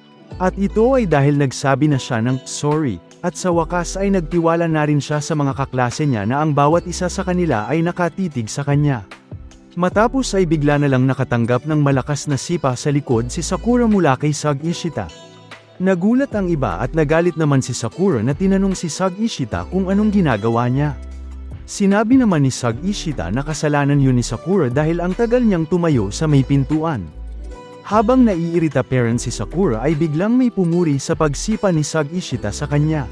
At ito ay dahil nagsabi na siya ng sorry, at sa wakas ay nagtiwala na rin siya sa mga kaklase niya na ang bawat isa sa kanila ay nakatitig sa kanya. Matapos ay bigla na lang nakatanggap ng malakas na sipa sa likod si Sakura mula kay Sug Ishita. Nagulat ang iba at nagalit naman si Sakura na tinanong si Sug Ishita kung anong ginagawa niya. Sinabi naman ni Sug Ishita na kasalanan yun ni Sakura dahil ang tagal niyang tumayo sa may pintuan. Habang naiirita parent si Sakura ay biglang may pumuri sa pagsipa ni Sug Ishita sa kanya.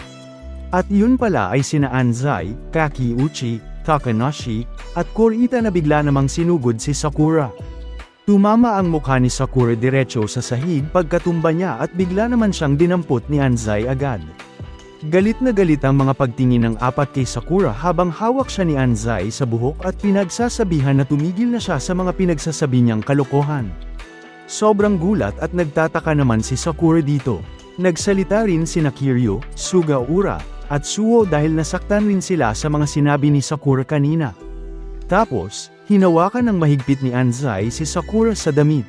At yun pala ay sina Anzai, Kakiuchi, Takanashi, at Korita na bigla namang sinugod si Sakura. Tumama ang mukha ni Sakura diretso sa sahig pagkatumba niya at bigla naman siyang dinampot ni Anzai agad. Galit na galit ang mga pagtingin ng apat kay Sakura habang hawak siya ni Anzai sa buhok at pinagsasabihan na tumigil na siya sa mga pinagsasabi niyang kalokohan. Sobrang gulat at nagtataka naman si Sakura dito. Nagsalita rin sina Kiryu, Sugaura, at Suo dahil nasaktan rin sila sa mga sinabi ni Sakura kanina. Tapos, hinawakan ng mahigpit ni Anzai si Sakura sa damit.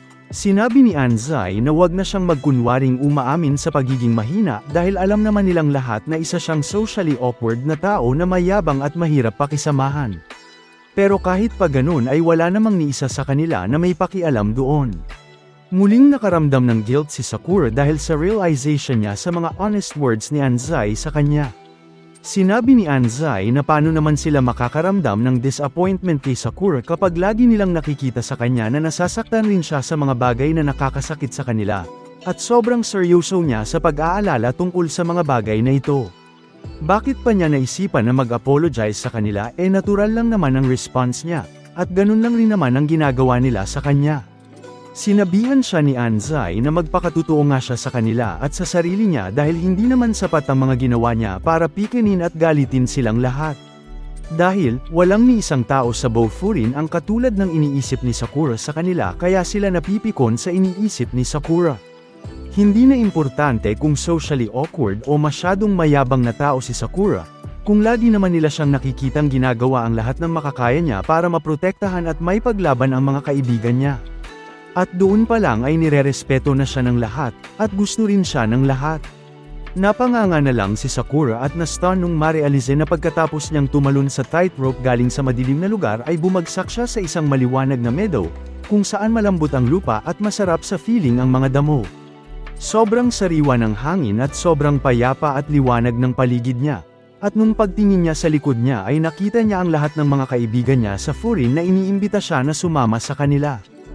Sinabi ni Anzai na wag na siyang magkunwaring umaamin sa pagiging mahina dahil alam naman nilang lahat na isa siyang socially awkward na tao na mayabang at mahirap pakisamahan. Pero kahit pa ganun ay wala namang ni isa sa kanila na may pakialam doon. Muling nakaramdam ng guilt si Sakura dahil sa realization niya sa mga honest words ni Anzai sa kanya. Sinabi ni Anzai na paano naman sila makakaramdam ng disappointment kay Sakura kapag lagi nilang nakikita sa kanya na nasasaktan rin siya sa mga bagay na nakakasakit sa kanila, at sobrang seryoso niya sa pag-aalala tungkol sa mga bagay na ito. Bakit pa niya naisipan na mag-apologize sa kanila natural lang naman ang response niya, at ganun lang rin naman ang ginagawa nila sa kanya. Sinabihan siya ni Anzai na magpakatotoo nga siya sa kanila at sa sarili niya dahil hindi naman sapat ang mga ginawa niya para pikinin at galitin silang lahat. Dahil, walang ni isang tao sa Bofurin ang katulad ng iniisip ni Sakura sa kanila kaya sila napipikon sa iniisip ni Sakura. Hindi na importante kung socially awkward o masyadong mayabang na tao si Sakura, kung lagi naman nila siyang nakikitang ginagawa ang lahat ng makakaya niya para maprotektahan at may paglaban ang mga kaibigan niya. At doon pa lang ay nirerespeto na siya ng lahat, at gusto rin siya ng lahat. Napanganga na lang si Sakura at na-stun nung marealize na pagkatapos niyang tumalon sa tightrope galing sa madilim na lugar ay bumagsak siya sa isang maliwanag na meadow, kung saan malambot ang lupa at masarap sa feeling ang mga damo. Sobrang sariwa ng hangin at sobrang payapa at liwanag ng paligid niya. At nung pagtingin niya sa likod niya ay nakita niya ang lahat ng mga kaibigan niya sa Furin na iniimbita siya na sumama sa kanila.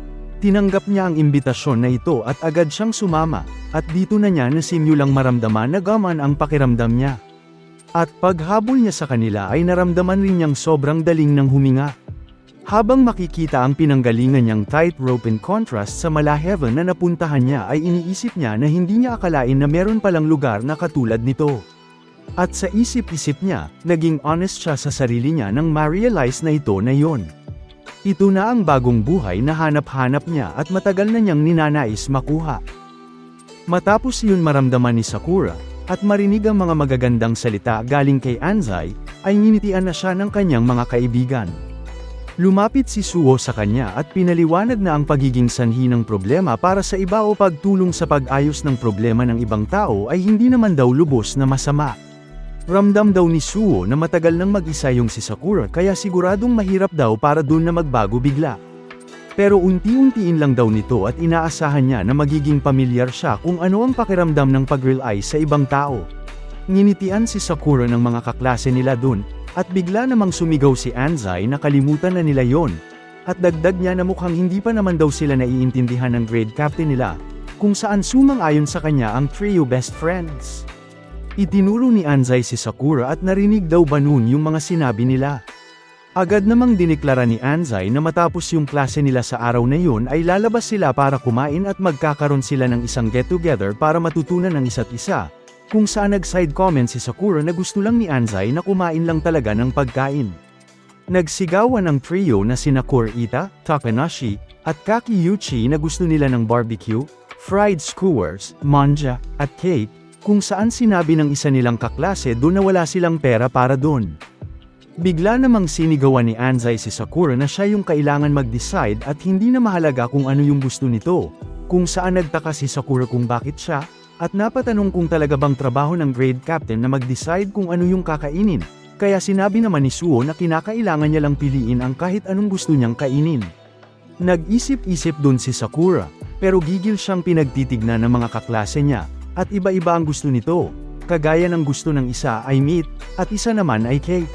Tinanggap niya ang imbitasyon na ito at agad siyang sumama, at dito na niya nasimulang maramdaman na gaman ang pakiramdam niya. At paghabol niya sa kanila ay naramdaman rin niyang sobrang daling ng huminga. Habang makikita ang pinanggalingan niyang tightrope in contrast sa mala heaven na napuntahan niya ay iniisip niya na hindi niya akalain na meron palang lugar na katulad nito. At sa isip-isip niya, naging honest siya sa sarili niya nang ma-realize na ito na yon. Ito na ang bagong buhay na hanap-hanap niya at matagal na niyang ninanais makuha. Matapos yun maramdaman ni Sakura, at marinig ang mga magagandang salita galing kay Anzai, ay nginitian na siya ng kanyang mga kaibigan. Lumapit si Suo sa kanya at pinaliwanag na ang pagiging sanhi ng problema para sa iba o pagtulong sa pag-ayos ng problema ng ibang tao ay hindi naman daw lubos na masama. Ramdam daw ni Suo na matagal nang mag-isa yung si Sakura kaya siguradong mahirap daw para dun na magbago bigla. Pero unti-untiin lang daw nito at inaasahan niya na magiging pamilyar siya kung ano ang pakiramdam ng pag-real eye sa ibang tao. Nginitian si Sakura ng mga kaklase nila dun, at bigla namang sumigaw si Anzai na kalimutan na nila yon. At dagdag niya na mukhang hindi pa naman daw sila naiintindihan ng grade captain nila, kung saan sumang-ayon sa kanya ang trio best friends. Itinuro ni Anzai si Sakura at narinig daw ba nun yung mga sinabi nila. Agad namang diniklara ni Anzai na matapos yung klase nila sa araw na yun ay lalabas sila para kumain at magkakaroon sila ng isang get-together para matutunan ng isa't isa, kung saan nag-side comment si Sakura na gusto lang ni Anzai na kumain lang talaga ng pagkain. Nagsigawan ang trio na sina Kurita, Takanashi, at Kakiyuchi na gusto nila ng barbecue, fried skewers, manja, at cake, kung saan sinabi ng isa nilang kaklase doon na wala silang pera para doon. Bigla namang sinigawan ni Anzai si Sakura na siya yung kailangan mag-decide at hindi na mahalaga kung ano yung gusto nito, kung saan nagtaka si Sakura kung bakit siya, at napatanong kung talaga bang trabaho ng grade captain na mag-decide kung ano yung kakainin, kaya sinabi naman ni Suo na kinakailangan niya lang piliin ang kahit anong gusto niyang kainin. Nag-isip-isip dun si Sakura, pero gigil siyang pinagtitignan ng mga kaklase niya, at iba-iba ang gusto nito, kagaya ng gusto ng isa ay meat, at isa naman ay cake.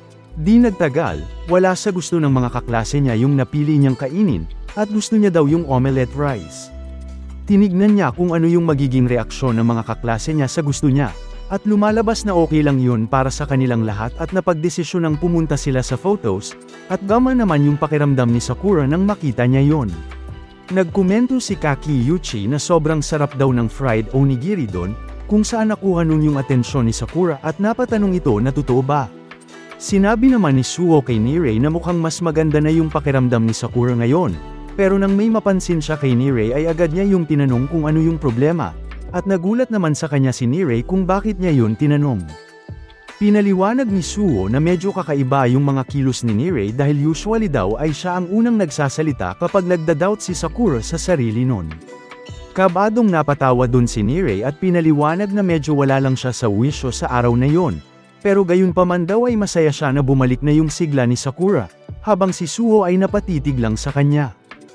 Di nagtagal, wala sa gusto ng mga kaklase niya yung napili niyang kainin, at gusto niya daw yung omelette rice. Tinignan niya kung ano yung magiging reaksyon ng mga kaklase niya sa gusto niya, at lumalabas na okay lang yun para sa kanilang lahat at napagdesisyon ng pumunta sila sa photos, at gama naman yung pakiramdam ni Sakura nang makita niya yon. Nagkomento si Kakiyuchi na sobrang sarap daw ng fried onigiri doon, kung saan nakuha nun yung atensyon ni Sakura at napatanong ito na totoo ba. Sinabi naman ni Suo kay Nirei na mukhang mas maganda na yung pakiramdam ni Sakura ngayon, pero nang may mapansin siya kay Nirei ay agad niya yung tinanong kung ano yung problema, at nagulat naman sa kanya si Nirei kung bakit niya yun tinanong. Pinaliwanag ni Suo na medyo kakaiba yung mga kilos ni Nirei dahil usually daw ay siya ang unang nagsasalita kapag nagda-doubt si Sakura sa sarili nun. Kabadong napatawa dun si Nirei at pinaliwanag na medyo wala lang siya sa wisyo sa araw na yon, pero gayon pa man daw ay masaya siya na bumalik na yung sigla ni Sakura, habang si Suo ay napatitig lang sa kanya.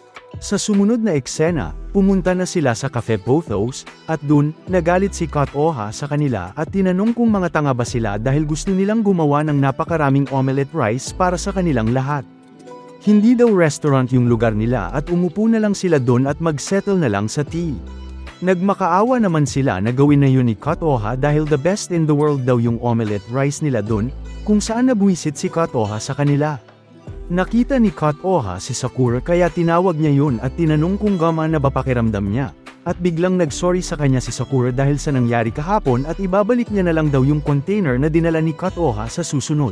Sa sumunod na eksena, pumunta na sila sa Cafe Pothos, at dun, nagalit si Kat Oha sa kanila at tinanong kung mga tanga ba sila dahil gusto nilang gumawa ng napakaraming omelette rice para sa kanilang lahat. Hindi daw restaurant yung lugar nila at umupo na lang sila dun at mag-settle na lang sa tea. Nagmakaawa naman sila na gawin na yun ni Kat Oha dahil the best in the world daw yung omelette rice nila dun, kung saan nabuwisit si Kat Oha sa kanila. Nakita ni Kat Oha si Sakura kaya tinawag niya yun at tinanong kung gama na ba pakiramdam niya, at biglang nagsorry sa kanya si Sakura dahil sa nangyari kahapon at ibabalik niya na lang daw yung container na dinala ni Kat Oha sa susunod.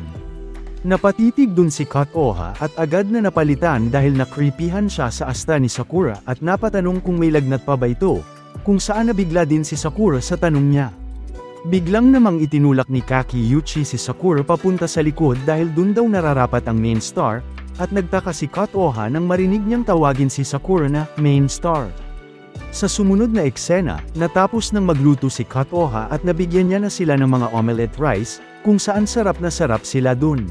Napatitig dun si Kat Oha at agad na napalitan dahil nakripihan siya sa asta ni Sakura at napatanong kung may lagnat pa ba ito, kung saan nabigla din si Sakura sa tanong niya. Biglang namang itinulak ni Kakiyuchi si Sakura papunta sa likod dahil dun daw nararapat ang main star, at nagtaka si Kat Oha nang marinig niyang tawagin si Sakura na main star. Sa sumunod na eksena, natapos nang magluto si Kat Oha at nabigyan niya na sila ng mga omelette rice, kung saan sarap na sarap sila dun.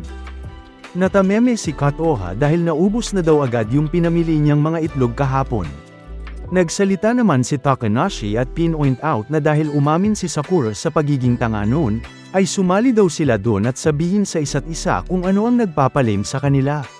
Natameme si Kat Oha dahil naubos na daw agad yung pinamili niyang mga itlog kahapon. Nagsalita naman si Takanashi at pin-point out na dahil umamin si Sakura sa pagiging tanga noon, ay sumali daw sila doon at sabihin sa isa't isa kung ano ang nagpapalim sa kanila.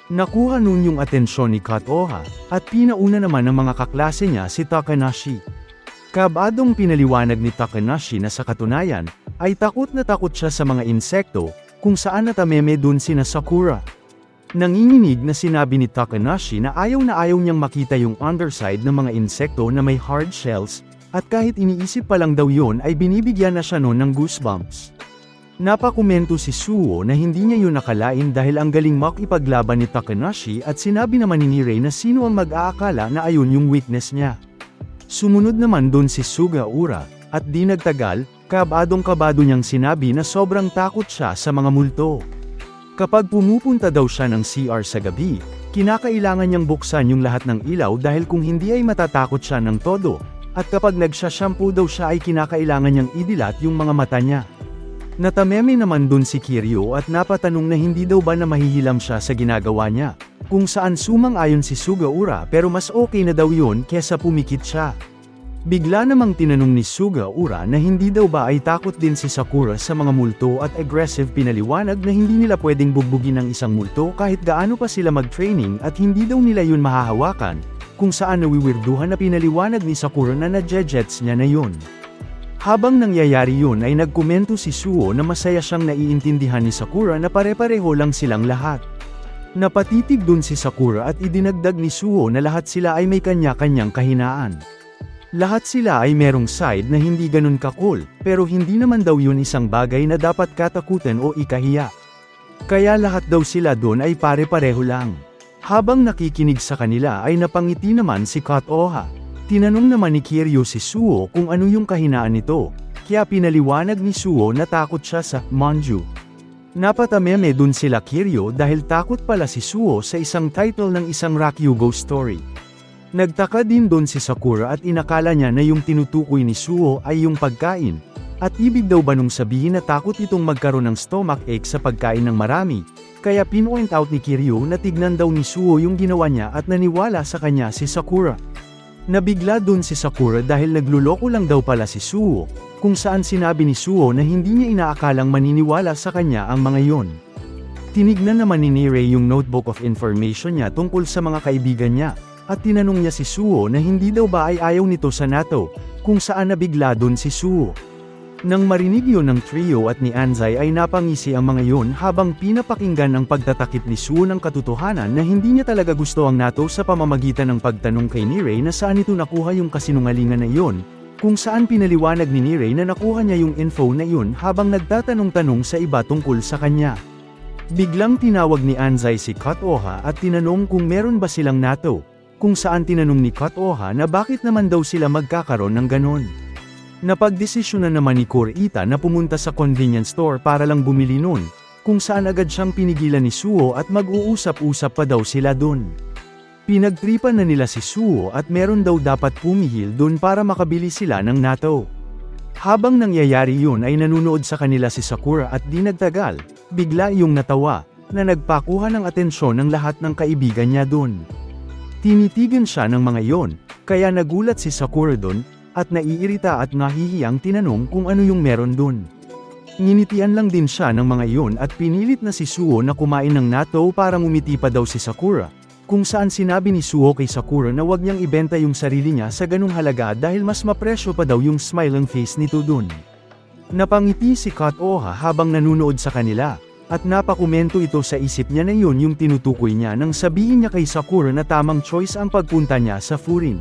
Nakuha nun yung atensyon ni Katoha, at pinauna naman ng mga kaklase niya si Takanashi. Kabadong pinaliwanag ni Takanashi na sa katunayan, ay takot na takot siya sa mga insekto, kung saan natameme dun sina Sakura. Nanginginig na sinabi ni Takanashi na ayaw niyang makita yung underside ng mga insekto na may hard shells, at kahit iniisip pa lang daw yun ay binibigyan na siya nun ng goosebumps. Napakomento si Suo na hindi niya yun nakalain dahil ang galing makipaglaban ni Takanashi at sinabi naman ni Nirei na sino ang mag-aakala na ayun yung weakness niya. Sumunod naman dun si Sugaura, at di nagtagal, kabadong-kabado niyang sinabi na sobrang takot siya sa mga multo. Kapag pumupunta daw siya ng CR sa gabi, kinakailangan niyang buksan yung lahat ng ilaw dahil kung hindi ay matatakot siya ng todo, at kapag nagsha-shampoo daw siya ay kinakailangan niyang idilat yung mga mata niya. Natameme naman dun si Kiryu at napatanong na hindi daw ba na mahihilam siya sa ginagawa niya, kung saan sumang-ayon si Sugaura pero mas okay na daw yun kesa pumikit siya. Bigla namang tinanong ni Sugaura na hindi daw ba ay takot din si Sakura sa mga multo at aggressive pinaliwanag na hindi nila pwedeng bugbugin ng isang multo kahit gaano pa sila mag-training at hindi daw nila yun mahahawakan, kung saan nawiwirduhan na pinaliwanag ni Sakura na nadjejets niya na yun. Habang nangyayari yun ay nagkomento si Suo na masaya siyang naiintindihan ni Sakura na pare-pareho lang silang lahat. Napatitig dun si Sakura at idinagdag ni Suo na lahat sila ay may kanya-kanyang kahinaan. Lahat sila ay merong side na hindi ganun ka-cool, pero hindi naman daw yun isang bagay na dapat katakutan o ikahiya. Kaya lahat daw sila dun ay pare-pareho lang. Habang nakikinig sa kanila ay napangiti naman si Katoha. Tinanong naman ni Kiryu si Suo kung ano yung kahinaan nito, kaya pinaliwanag ni Suo na takot siya sa manju. Napatameme dun sila Kiryu dahil takot pala si Suo sa isang title ng isang Rakyugo story. Nagtaka din dun si Sakura at inakala niya na yung tinutukoy ni Suo ay yung pagkain, at ibig daw ba nung sabihin na takot itong magkaroon ng stomach ache sa pagkain ng marami, kaya pinoint out ni Kiryu na tignan daw ni Suo yung ginawa niya at naniwala sa kanya si Sakura. Nabigla dun si Sakura dahil nagluloko lang daw pala si Suo, kung saan sinabi ni Suo na hindi niya inaakalang maniniwala sa kanya ang mga yon. Tinignan naman ni Nirei yung notebook of information niya tungkol sa mga kaibigan niya, at tinanong niya si Suo na hindi daw ba ay ayaw nito sa Nato, kung saan nabigla dun si Suo. Nang marinig yun ng trio at ni Anzai ay napangisi ang mga yun habang pinapakinggan ang pagtatakip ni Suo ng katotohanan na hindi niya talaga gusto ang Nato sa pamamagitan ng pagtanong kay Nirei na saan ito nakuha yung kasinungalingan na yun, kung saan pinaliwanag ni Nirei na nakuha niya yung info na yun habang nagtatanong-tanong sa iba tungkol sa kanya. Biglang tinawag ni Anzai si Katoha at tinanong kung meron ba silang Nato, kung saan tinanong ni Katoha na bakit naman daw sila magkakaroon ng ganon. Napagdesisyonan naman ni Kurita na pumunta sa convenience store para lang bumili nun, kung saan agad siyang pinigilan ni Suo at mag-uusap-usap pa daw sila dun. Pinagtripan na nila si Suo at meron daw dapat pumihil dun para makabili sila ng Nato. Habang nangyayari yun ay nanunood sa kanila si Sakura at di nagtagal, bigla iyong natawa, na nagpakuha ng atensyon ng lahat ng kaibigan niya dun. Tinitigan siya ng mga yon, kaya nagulat si Sakura dun, at naiirita at nahihiyang tinanong kung ano yung meron dun. Nginitian lang din siya ng mga yon at pinilit na si Suo na kumain ng Nato para ngumiti pa daw si Sakura, kung saan sinabi ni Suo kay Sakura na wag niyang ibenta yung sarili niya sa ganung halaga dahil mas mapresyo pa daw yung smiling face nito dun. Napangiti si Katoha habang nanunood sa kanila, at napakomento ito sa isip niya na yun yung tinutukoy niya nang sabihin niya kay Sakura na tamang choice ang pagpunta niya sa Furin.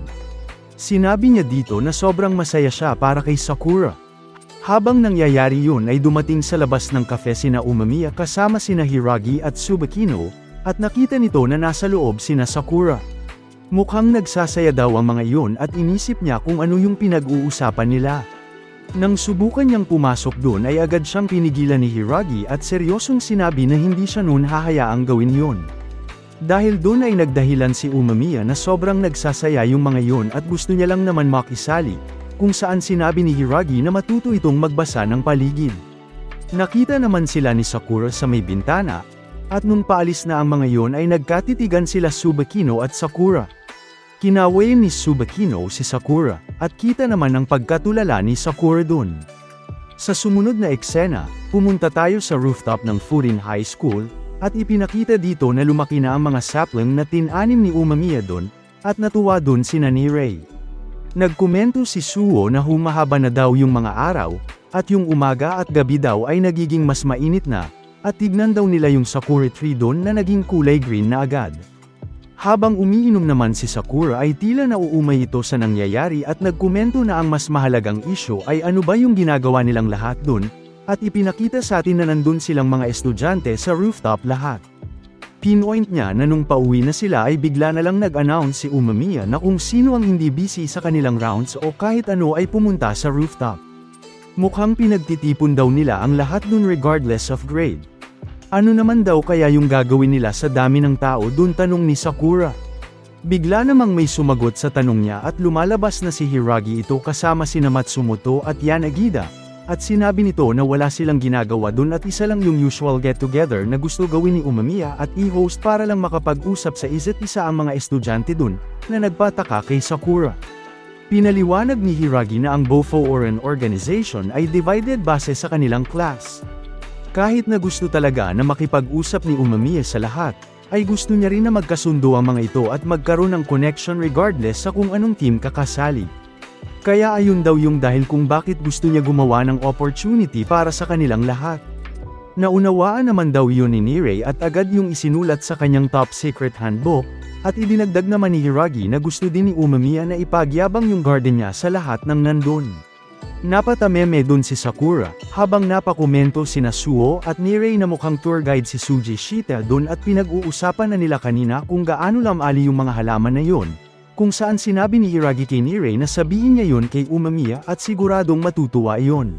Sinabi niya dito na sobrang masaya siya para kay Sakura. Habang nangyayari yun ay dumating sa labas ng kafe sina Umamiya kasama sina Hiragi at Tsubakino, at nakita nito na nasa loob sina Sakura. Mukhang nagsasaya daw ang mga yun at inisip niya kung ano yung pinag-uusapan nila. Nang subukan niyang pumasok dun ay agad siyang pinigilan ni Hiragi at seryosong sinabi na hindi siya nun hahayaang gawin yun. Dahil doon ay nagdahilan si Umamiya na sobrang nagsasaya yung mga yon at gusto niya lang naman makisali, kung saan sinabi ni Hiragi na matuto itong magbasa ng paligid. Nakita naman sila ni Sakura sa may bintana, at nung paalis na ang mga yon ay nagkatitigan sila Tsubakino at Sakura. Kinawayan ni Tsubakino si Sakura, at kita naman ang pagkatulala ni Sakura doon. Sa sumunod na eksena, pumunta tayo sa rooftop ng Furin High School, At ipinakita dito na lumaki na ang mga sapling na tinanim ni Umamiya doon, at natuwa doon sina ni Rei. Nagkomento si Suo na humahaba na daw yung mga araw, at yung umaga at gabi daw ay nagiging mas mainit na, at tignan daw nila yung Sakura tree doon na naging kulay green na agad. Habang umiinom naman si Sakura ay tila nauumay ito sa nangyayari at nagkomento na ang mas mahalagang isyu ay ano ba yung ginagawa nilang lahat doon, at ipinakita sa atin na nandun silang mga estudyante sa rooftop lahat. Pinoint niya na nung pauwi na sila ay bigla na lang nag-announce si Umamiya na kung sino ang hindi busy sa kanilang rounds o kahit ano ay pumunta sa rooftop. Mukhang pinagtitipon daw nila ang lahat dun regardless of grade. Ano naman daw kaya yung gagawin nila sa dami ng tao dun, tanong ni Sakura. Bigla namang may sumagot sa tanong niya at lumalabas na si Hiragi ito kasama sina Matsumoto at Yanagida, at sinabi nito na wala silang ginagawa dun at isa lang yung usual get-together na gusto gawin ni Umamiya at i-host para lang makapag-usap sa isa't isa ang mga estudyante dun, na nagpataka kay Sakura. Pinaliwanag ni Hiragi na ang Bofo Oren Organization ay divided base sa kanilang class. Kahit na gusto talaga na makipag-usap ni Umamiya sa lahat, ay gusto niya rin na magkasundo ang mga ito at magkaroon ng connection regardless sa kung anong team kakasali. Kaya ayun daw yung dahil kung bakit gusto niya gumawa ng opportunity para sa kanilang lahat. Naunawaan naman daw yun ni Nirei at agad yung isinulat sa kanyang top secret handbook, at idinagdag naman ni Hiragi na gusto din ni Umamiya na ipagyabang yung garden niya sa lahat ng nandun. Napatameme dun si Sakura, habang napakomento sina Suo at Nirei na mukhang tour guide si Suji Shita dun at pinag-uusapan na nila kanina kung gaano lamali yung mga halaman na yon, kung saan sinabi ni Hiragi kay Nirei na sabihin niya yon kay Umamiya at siguradong matutuwa yon.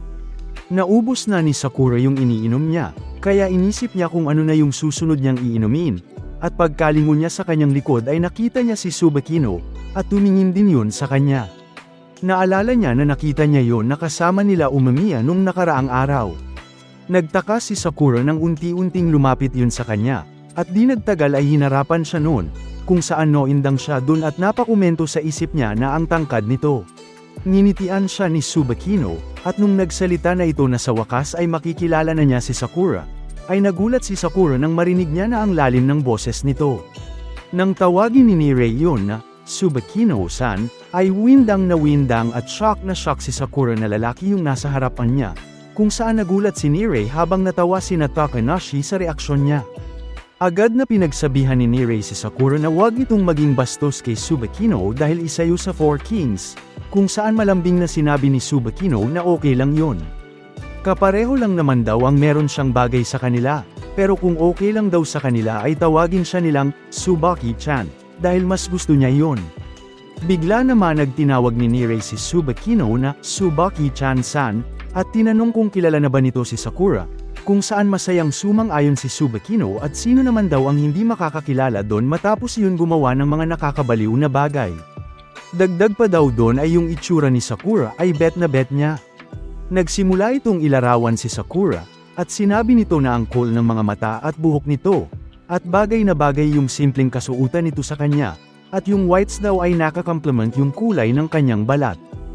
Naubos na ni Sakura yung iniinom niya, kaya inisip niya kung ano na yung susunod niyang iinumin, at pagkalingon niya sa kanyang likod ay nakita niya si Tsubakino, at tumingin din yun sa kanya. Naalala niya na nakita niya yon na kasama nila Umamiya nung nakaraang araw. Nagtaka si Sakura nang unti-unting lumapit yun sa kanya, at di nagtagal ay hinarapan siya noon, kung saan noindang siya dun at napakomento sa isip niya na ang tangkad nito. Nginitian siya ni Tsubakino, at nung nagsalita na ito na sa wakas ay makikilala na niya si Sakura, ay nagulat si Sakura nang marinig niya na ang lalim ng boses nito. Nang tawagin ni Nirei yun na Tsubakino-san, ay windang na windang at shock na shock si Sakura na lalaki yung nasa harapan niya, kung saan nagulat si Nirei habang natawa si Takanashi sa reaksyon niya. Agad na pinagsabihan ni Nirei si Sakura na wag itong maging bastos kay Tsubakino dahil isa yun sa Four Kings, kung saan malambing na sinabi ni Tsubakino na okay lang yon. Kapareho lang naman daw ang meron siyang bagay sa kanila, pero kung okay lang daw sa kanila ay tawagin siya nilang Tsubaki-chan, dahil mas gusto niya yon. Bigla naman nagtinawag ni Nirei si Tsubakino na Tsubaki-chan-san, at tinanong kung kilala na ba nito si Sakura, kung saan masayang sumang-ayon si Tsubakino at sino naman daw ang hindi makakakilala doon matapos yun gumawa ng mga nakakabaliw na bagay. Dagdag pa daw doon ay yung itsura ni Sakura ay bet na bet niya. Nagsimula itong ilarawan si Sakura, at sinabi nito na ang cool ng mga mata at buhok nito, at bagay na bagay yung simpleng kasuotan nito sa kanya, at yung whites daw ay nakakomplement yung kulay ng kanyang balat.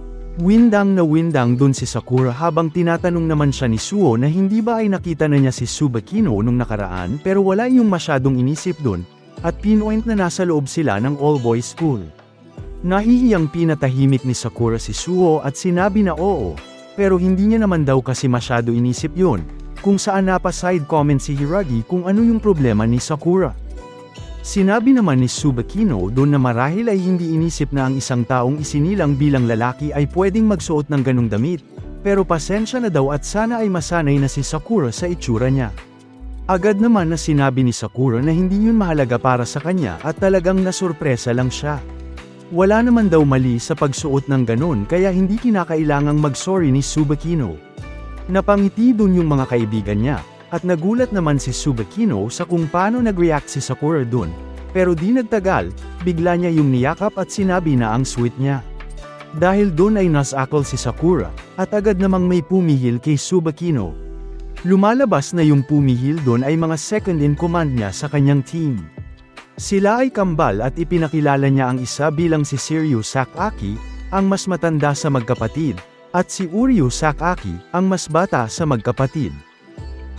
Windang na windang dun si Sakura habang tinatanong naman siya ni Suo na hindi ba ay nakita na niya si Tsubakino nung nakaraan pero wala yung masyadong inisip dun, at pinoint na nasa loob sila ng all-boys school. Nahihiyang pinatahimik ni Sakura si Suo at sinabi na oo, pero hindi niya naman daw kasi masyado inisip yun, kung saan napa-side comment si Hiragi kung ano yung problema ni Sakura. Sinabi naman ni Tsubakino doon na marahil ay hindi inisip na ang isang taong isinilang bilang lalaki ay pwedeng magsuot ng ganong damit, pero pasensya na daw at sana ay masanay na si Sakura sa itsura niya. Agad naman na sinabi ni Sakura na hindi yun mahalaga para sa kanya at talagang nasurpresa lang siya. Wala naman daw mali sa pagsuot ng ganon kaya hindi kinakailangang mag-sorry ni Tsubakino. Napangiti dun yung mga kaibigan niya, at nagulat naman si Tsubakino sa kung paano nag-react si Sakura dun, pero di nagtagal, bigla niya yung niyakap at sinabi na ang sweet niya. Dahil dun ay nasakal si Sakura, at agad namang may pumihil kay Tsubakino. Lumalabas na yung pumihil dun ay mga second in command niya sa kanyang team. Sila ay kambal at ipinakilala niya ang isa bilang si Shiryu Sakaki, ang mas matanda sa magkapatid, at si Uryu Sakaki, ang mas bata sa magkapatid.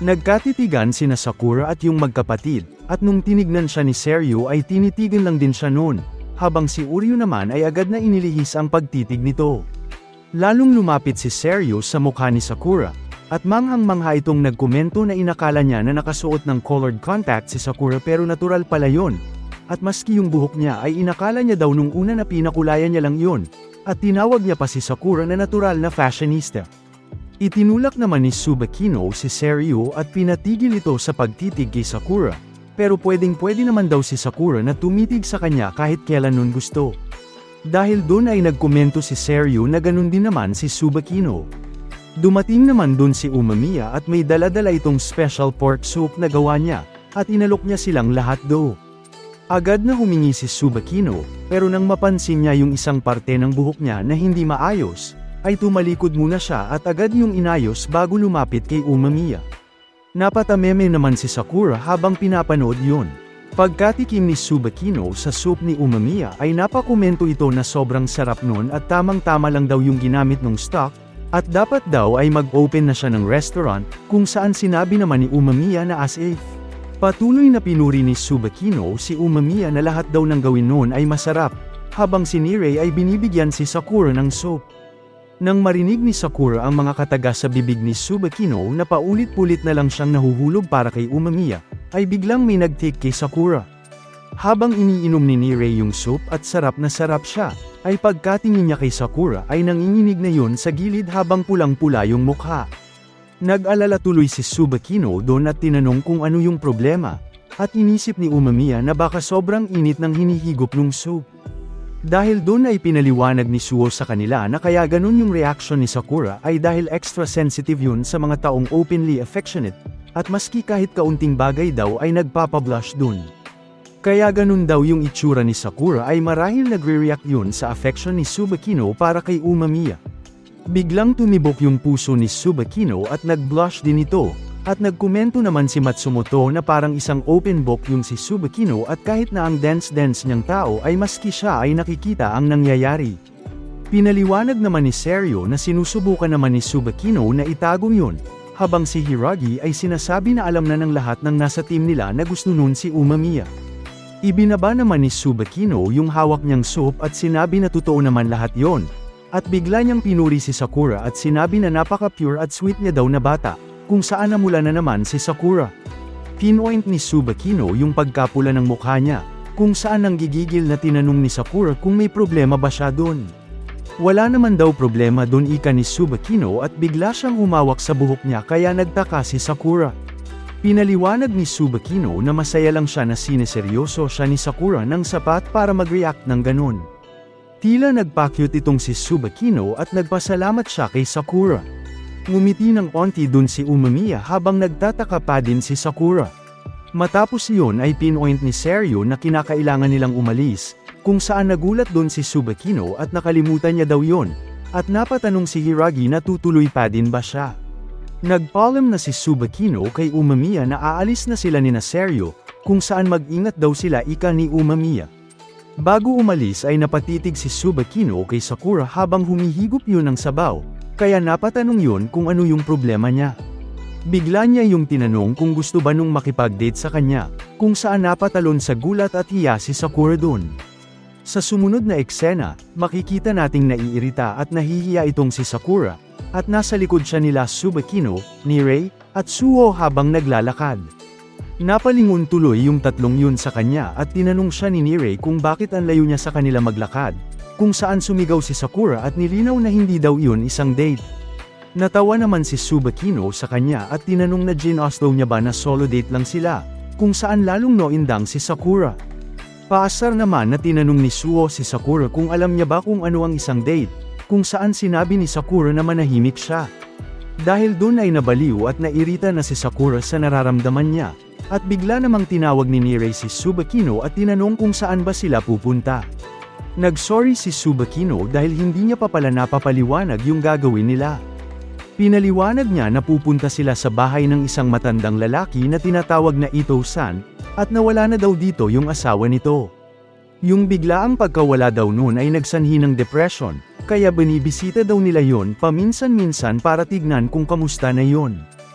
Nagkatitigan sina Sakura at yung magkapatid, at nung tinignan siya ni Seryu ay tinitigan lang din siya noon, habang si Uryu naman ay agad na inilihis ang pagtitig nito. Lalong lumapit si Seryu sa mukha ni Sakura, at manghang-mangha itong nagkomento na inakala niya na nakasuot ng colored contact si Sakura pero natural pala yon. At maski yung buhok niya ay inakala niya daw nung una na pinakulayan niya lang yon, at tinawag niya pa si Sakura na natural na fashionista. Itinulak naman ni Tsubakino si Seryu at pinatigil ito sa pagtitig kay Sakura, pero pwedeng-pwede naman daw si Sakura na tumitig sa kanya kahit kailan nun gusto. Dahil doon ay nagkomento si Seryu na ganun din naman si Tsubakino. Dumating naman doon si Umamiya at may dala-dala itong special pork soup na gawa niya, at inalok niya silang lahat do. Agad na humingi si Tsubakino, pero nang mapansin niya yung isang parte ng buhok niya na hindi maayos, ay tumalikod muna siya at agad yung inayos bago lumapit kay Umamiya. Napatameme naman si Sakura habang pinapanood yun. Pagkatikim ni Tsubakino sa soup ni Umamiya ay napakomento ito na sobrang sarap nun at tamang-tama lang daw yung ginamit ng stock, at dapat daw ay mag-open na siya ng restaurant, kung saan sinabi naman ni Umamiya na as if. Patuloy na pinuri ni Tsubakino si Umamiya na lahat daw ng gawin noon ay masarap, habang si Nirei ay binibigyan si Sakura ng soup. Nang marinig ni Sakura ang mga kataga sa bibig ni Tsubakino na paulit-ulit na lang siyang nahuhulog para kay Umamiya, ay biglang may nag-take kay Sakura. Habang iniinom ni Nirei yung soup at sarap na sarap siya, ay pagkatingin niya kay Sakura ay nanginginig na yun sa gilid habang pulang-pula yung mukha. Nag-alala tuloy si Tsubakino doon at tinanong kung ano yung problema, at inisip ni Umamiya na baka sobrang init ng hinihigop ng soup. Dahil doon ay pinaliwanag ni Suo sa kanila na kaya ganun yung reaction ni Sakura ay dahil extra sensitive yun sa mga taong openly affectionate, at maski kahit kaunting bagay daw ay nagpapablush dun. Kaya ganun daw yung itsura ni Sakura ay marahil nagre-react yun sa affection ni Tsubakino para kay Umamiya. Biglang tumibok yung puso ni Tsubakino at nag-blush din ito, at nagkomento naman si Matsumoto na parang isang open book yung si Tsubakino at kahit na ang dance-dance niyang tao ay maski siya ay nakikita ang nangyayari. Pinaliwanag naman ni Seryu na sinusubukan naman ni Tsubakino na itago yun, habang si Hiragi ay sinasabi na alam na ng lahat ng nasa team nila na gusto nun si Umamiya. Ibinaba naman ni Tsubakino yung hawak niyang soup at sinabi na totoo naman lahat yon, at bigla niyang pinuri si Sakura at sinabi na napaka-pure at sweet niya daw na bata, kung saan namula na naman si Sakura. Pinoint ni Tsubakino yung pagkapula ng mukha niya, kung saan nanggigigil na tinanong ni Sakura kung may problema ba siya doon. Wala naman daw problema doon ika ni Tsubakino at bigla siyang humawak sa buhok niya kaya nagtaka si Sakura. Pinaliwanag ni Tsubakino na masaya lang siya na sineseryoso siya ni Sakura ng sapat para mag-react ng ganun. Tila nagpa-cute itong si Tsubakino at nagpasalamat siya kay Sakura. Ngumiti ng onti dun si Umamiya habang nagtataka pa din si Sakura. Matapos yun ay pinoint ni Seryu na kinakailangan nilang umalis, kung saan nagulat dun si Tsubakino at nakalimutan niya daw yun, at napatanong si Hiragi na tutuloy pa din ba siya. Nagpaalam na si Tsubakino kay Umamiya na aalis na sila ni Seryu, kung saan mag-ingat daw sila ika ni Umamiya. Bago umalis ay napatitig si Tsubakino kay Sakura habang humihigop yun ng sabaw, kaya napatanong yun kung ano yung problema niya. Bigla niya yung tinanong kung gusto ba nung makipag-date sa kanya, kung saan napatalon sa gulat at hiya si Sakura dun. Sa sumunod na eksena, makikita nating naiirita at nahihiya itong si Sakura, at nasa likod siya nila Tsubakino, Nirei, at Suho habang naglalakad. Napalingon tuloy yung tatlong yun sa kanya at tinanong siya ni Nirei kung bakit ang layo niya sa kanila maglakad, kung saan sumigaw si Sakura at nilinaw na hindi daw yun isang date. Natawa naman si Tsubakino sa kanya at tinanong na ginoslow niya ba na solo date lang sila, kung saan lalong noindang si Sakura. Paasar naman na tinanong ni Suho si Sakura kung alam niya ba kung ano ang isang date, kung saan sinabi ni Sakura na manahimik siya. Dahil dun ay nabaliw at nairita na si Sakura sa nararamdaman niya, at bigla namang tinawag ni Nirei si Tsubakino at tinanong kung saan ba sila pupunta. Nag-sorry si Tsubakino dahil hindi niya pa pala napapaliwanag yung gagawin nila. Pinaliwanag niya na pupunta sila sa bahay ng isang matandang lalaki na tinatawag na Ito-san, at nawala na daw dito yung asawa nito. Yung biglaang pagkawala daw noon ay nagsanhi ng depression, kaya binibisita daw nila yon paminsan-minsan para tignan kung kamusta na yon.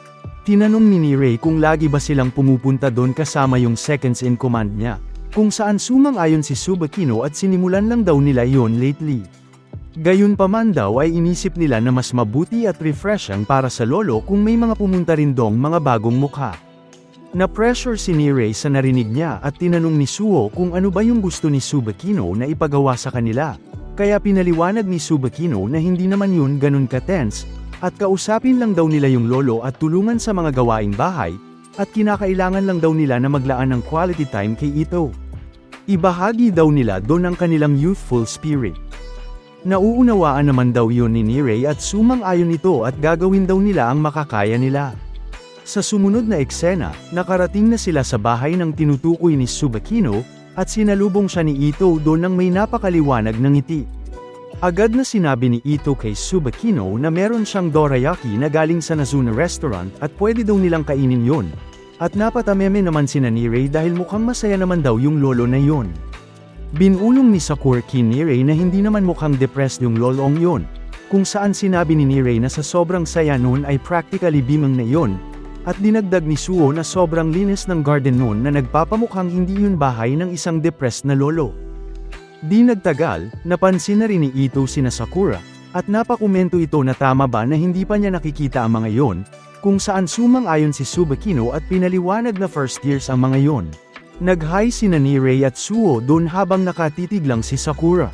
Tinanong ni Ray kung lagi ba silang pumupunta doon kasama yung seconds in command niya, kung saan sumang-ayon si Tsubakino at sinimulan lang daw nila yon lately. Gayunpaman daw ay inisip nila na mas mabuti at refreshing para sa lolo kung may mga pumunta rin dong mga bagong mukha. Na-pressure si Ray sa narinig niya at tinanong ni Suho kung ano ba yung gusto ni Tsubakino na ipagawa sa kanila, kaya pinaliwanag ni Tsubakino na hindi naman yun ganun ka-tense, at kausapin lang daw nila yung lolo at tulungan sa mga gawaing bahay, at kinakailangan lang daw nila na maglaan ng quality time kay Ito. Ibahagi daw nila doon ang kanilang youthful spirit. Nauunawaan naman daw yun ni Ray at sumang-ayon ito at gagawin daw nila ang makakaya nila. Sa sumunod na eksena, nakarating na sila sa bahay ng tinutukoy ni Tsubakino, at sinalubong siya ni Ito doon nang may napakaliwanag ng ngiti. Agad na sinabi ni Ito kay Tsubakino na meron siyang dorayaki na galing sa Nazuna restaurant at pwede daw nilang kainin yon. At napatameme naman sina ni Ray dahil mukhang masaya naman daw yung lolo na yon. Binulong ni Sakura kay Ray na hindi naman mukhang depressed yung lolong yon, kung saan sinabi ni Ray na sa sobrang saya noon ay practically bimang na yon. At dinagdag ni Suho na sobrang linis ng garden noon na nagpapamukhang hindi yun bahay ng isang depressed na lolo. Di nagtagal, napansin na rin ni Ito sina Sakura, at napakomento ito na tama ba na hindi pa niya nakikita ang mga yon, kung saan sumang-ayon si Tsubakino at pinaliwanag na first years ang mga yon. Nag-hi sina ni Ray at Suho doon habang nakatitig lang si Sakura.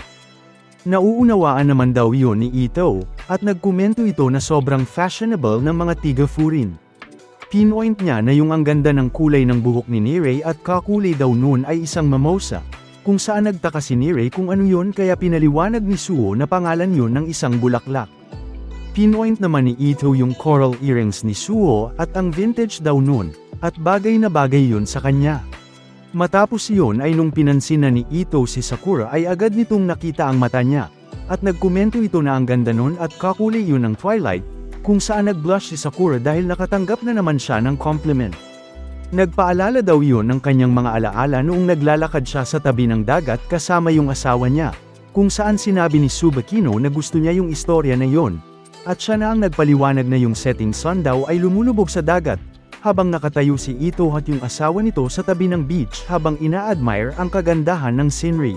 Nauunawaan naman daw yon ni Ito, at nagkomento ito na sobrang fashionable ng mga tiga-furin. Pinoint niya na yung ang ganda ng kulay ng buhok ni Ray at kakulay daw noon ay isang mimosa, kung saan nagtaka si Ray kung ano yon kaya pinaliwanag ni Suho na pangalan yon ng isang bulaklak. Pinoint naman ni Ito yung coral earrings ni Suho at ang vintage daw noon, at bagay na bagay yon sa kanya. Matapos yon ay nung pinansin na ni Ito si Sakura ay agad nitong nakita ang mata niya, at nagkomento ito na ang ganda noon at kakulay yon ng Twilight, kung saan nag-blush si Sakura dahil nakatanggap na naman siya ng compliment. Nagpaalala daw yun ng kanyang mga alaala noong naglalakad siya sa tabi ng dagat kasama yung asawa niya, kung saan sinabi ni Tsubakino na gusto niya yung istorya na yon, at siya na ang nagpaliwanag na yung setting sun daw ay lumulubog sa dagat, habang nakatayo si Ito at yung asawa nito sa tabi ng beach habang ina-admire ang kagandahan ng scenery.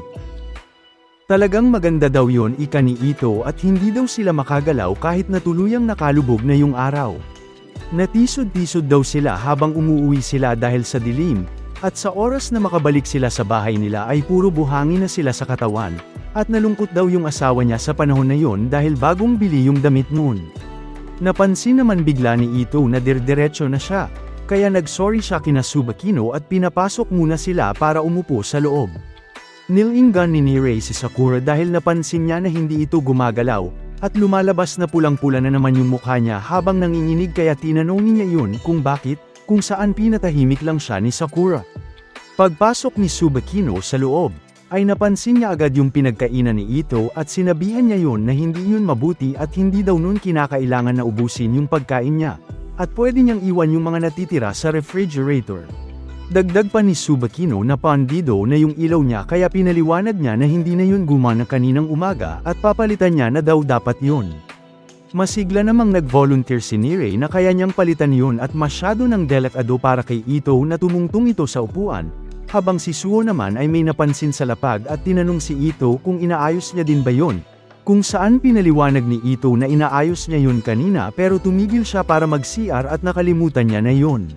Talagang maganda daw yon ika ni Ito at hindi daw sila makagalaw kahit na tuluyang nakalubog na yung araw. Natisod-tisod daw sila habang umuuwi sila dahil sa dilim, at sa oras na makabalik sila sa bahay nila ay puro buhangin na sila sa katawan, at nalungkot daw yung asawa niya sa panahon na yon dahil bagong bili yung damit noon. Napansin naman bigla ni Ito na dirdiretso na siya, kaya nagsorry siya kina Tsubakino at pinapasok muna sila para umupo sa loob. Nilinggan ni Ray si Sakura dahil napansin niya na hindi ito gumagalaw, at lumalabas na pulang-pula na naman yung mukha niya habang nanginginig kaya tinanong niya yun kung bakit, kung saan pinatahimik lang siya ni Sakura. Pagpasok ni Tsubakino sa loob, ay napansin niya agad yung pinagkainan ni Ito at sinabihan niya yun na hindi yun mabuti at hindi daw nun kinakailangan na ubusin yung pagkain niya, at pwede niyang iwan yung mga natitira sa refrigerator. Dagdag pa ni Tsubakino na pandido na yung ilaw niya kaya pinaliwanag niya na hindi na yun gumana kaninang umaga at papalitan niya na daw dapat yun. Masigla namang nag-volunteer si Ray na kaya niyang palitan yun at masyado ng delikado para kay Ito na tumungtong ito sa upuan, habang si Suho naman ay may napansin sa lapag at tinanong si Ito kung inaayos niya din ba yun, kung saan pinaliwanag ni Ito na inaayos niya yun kanina pero tumigil siya para mag-CR at nakalimutan niya na yun.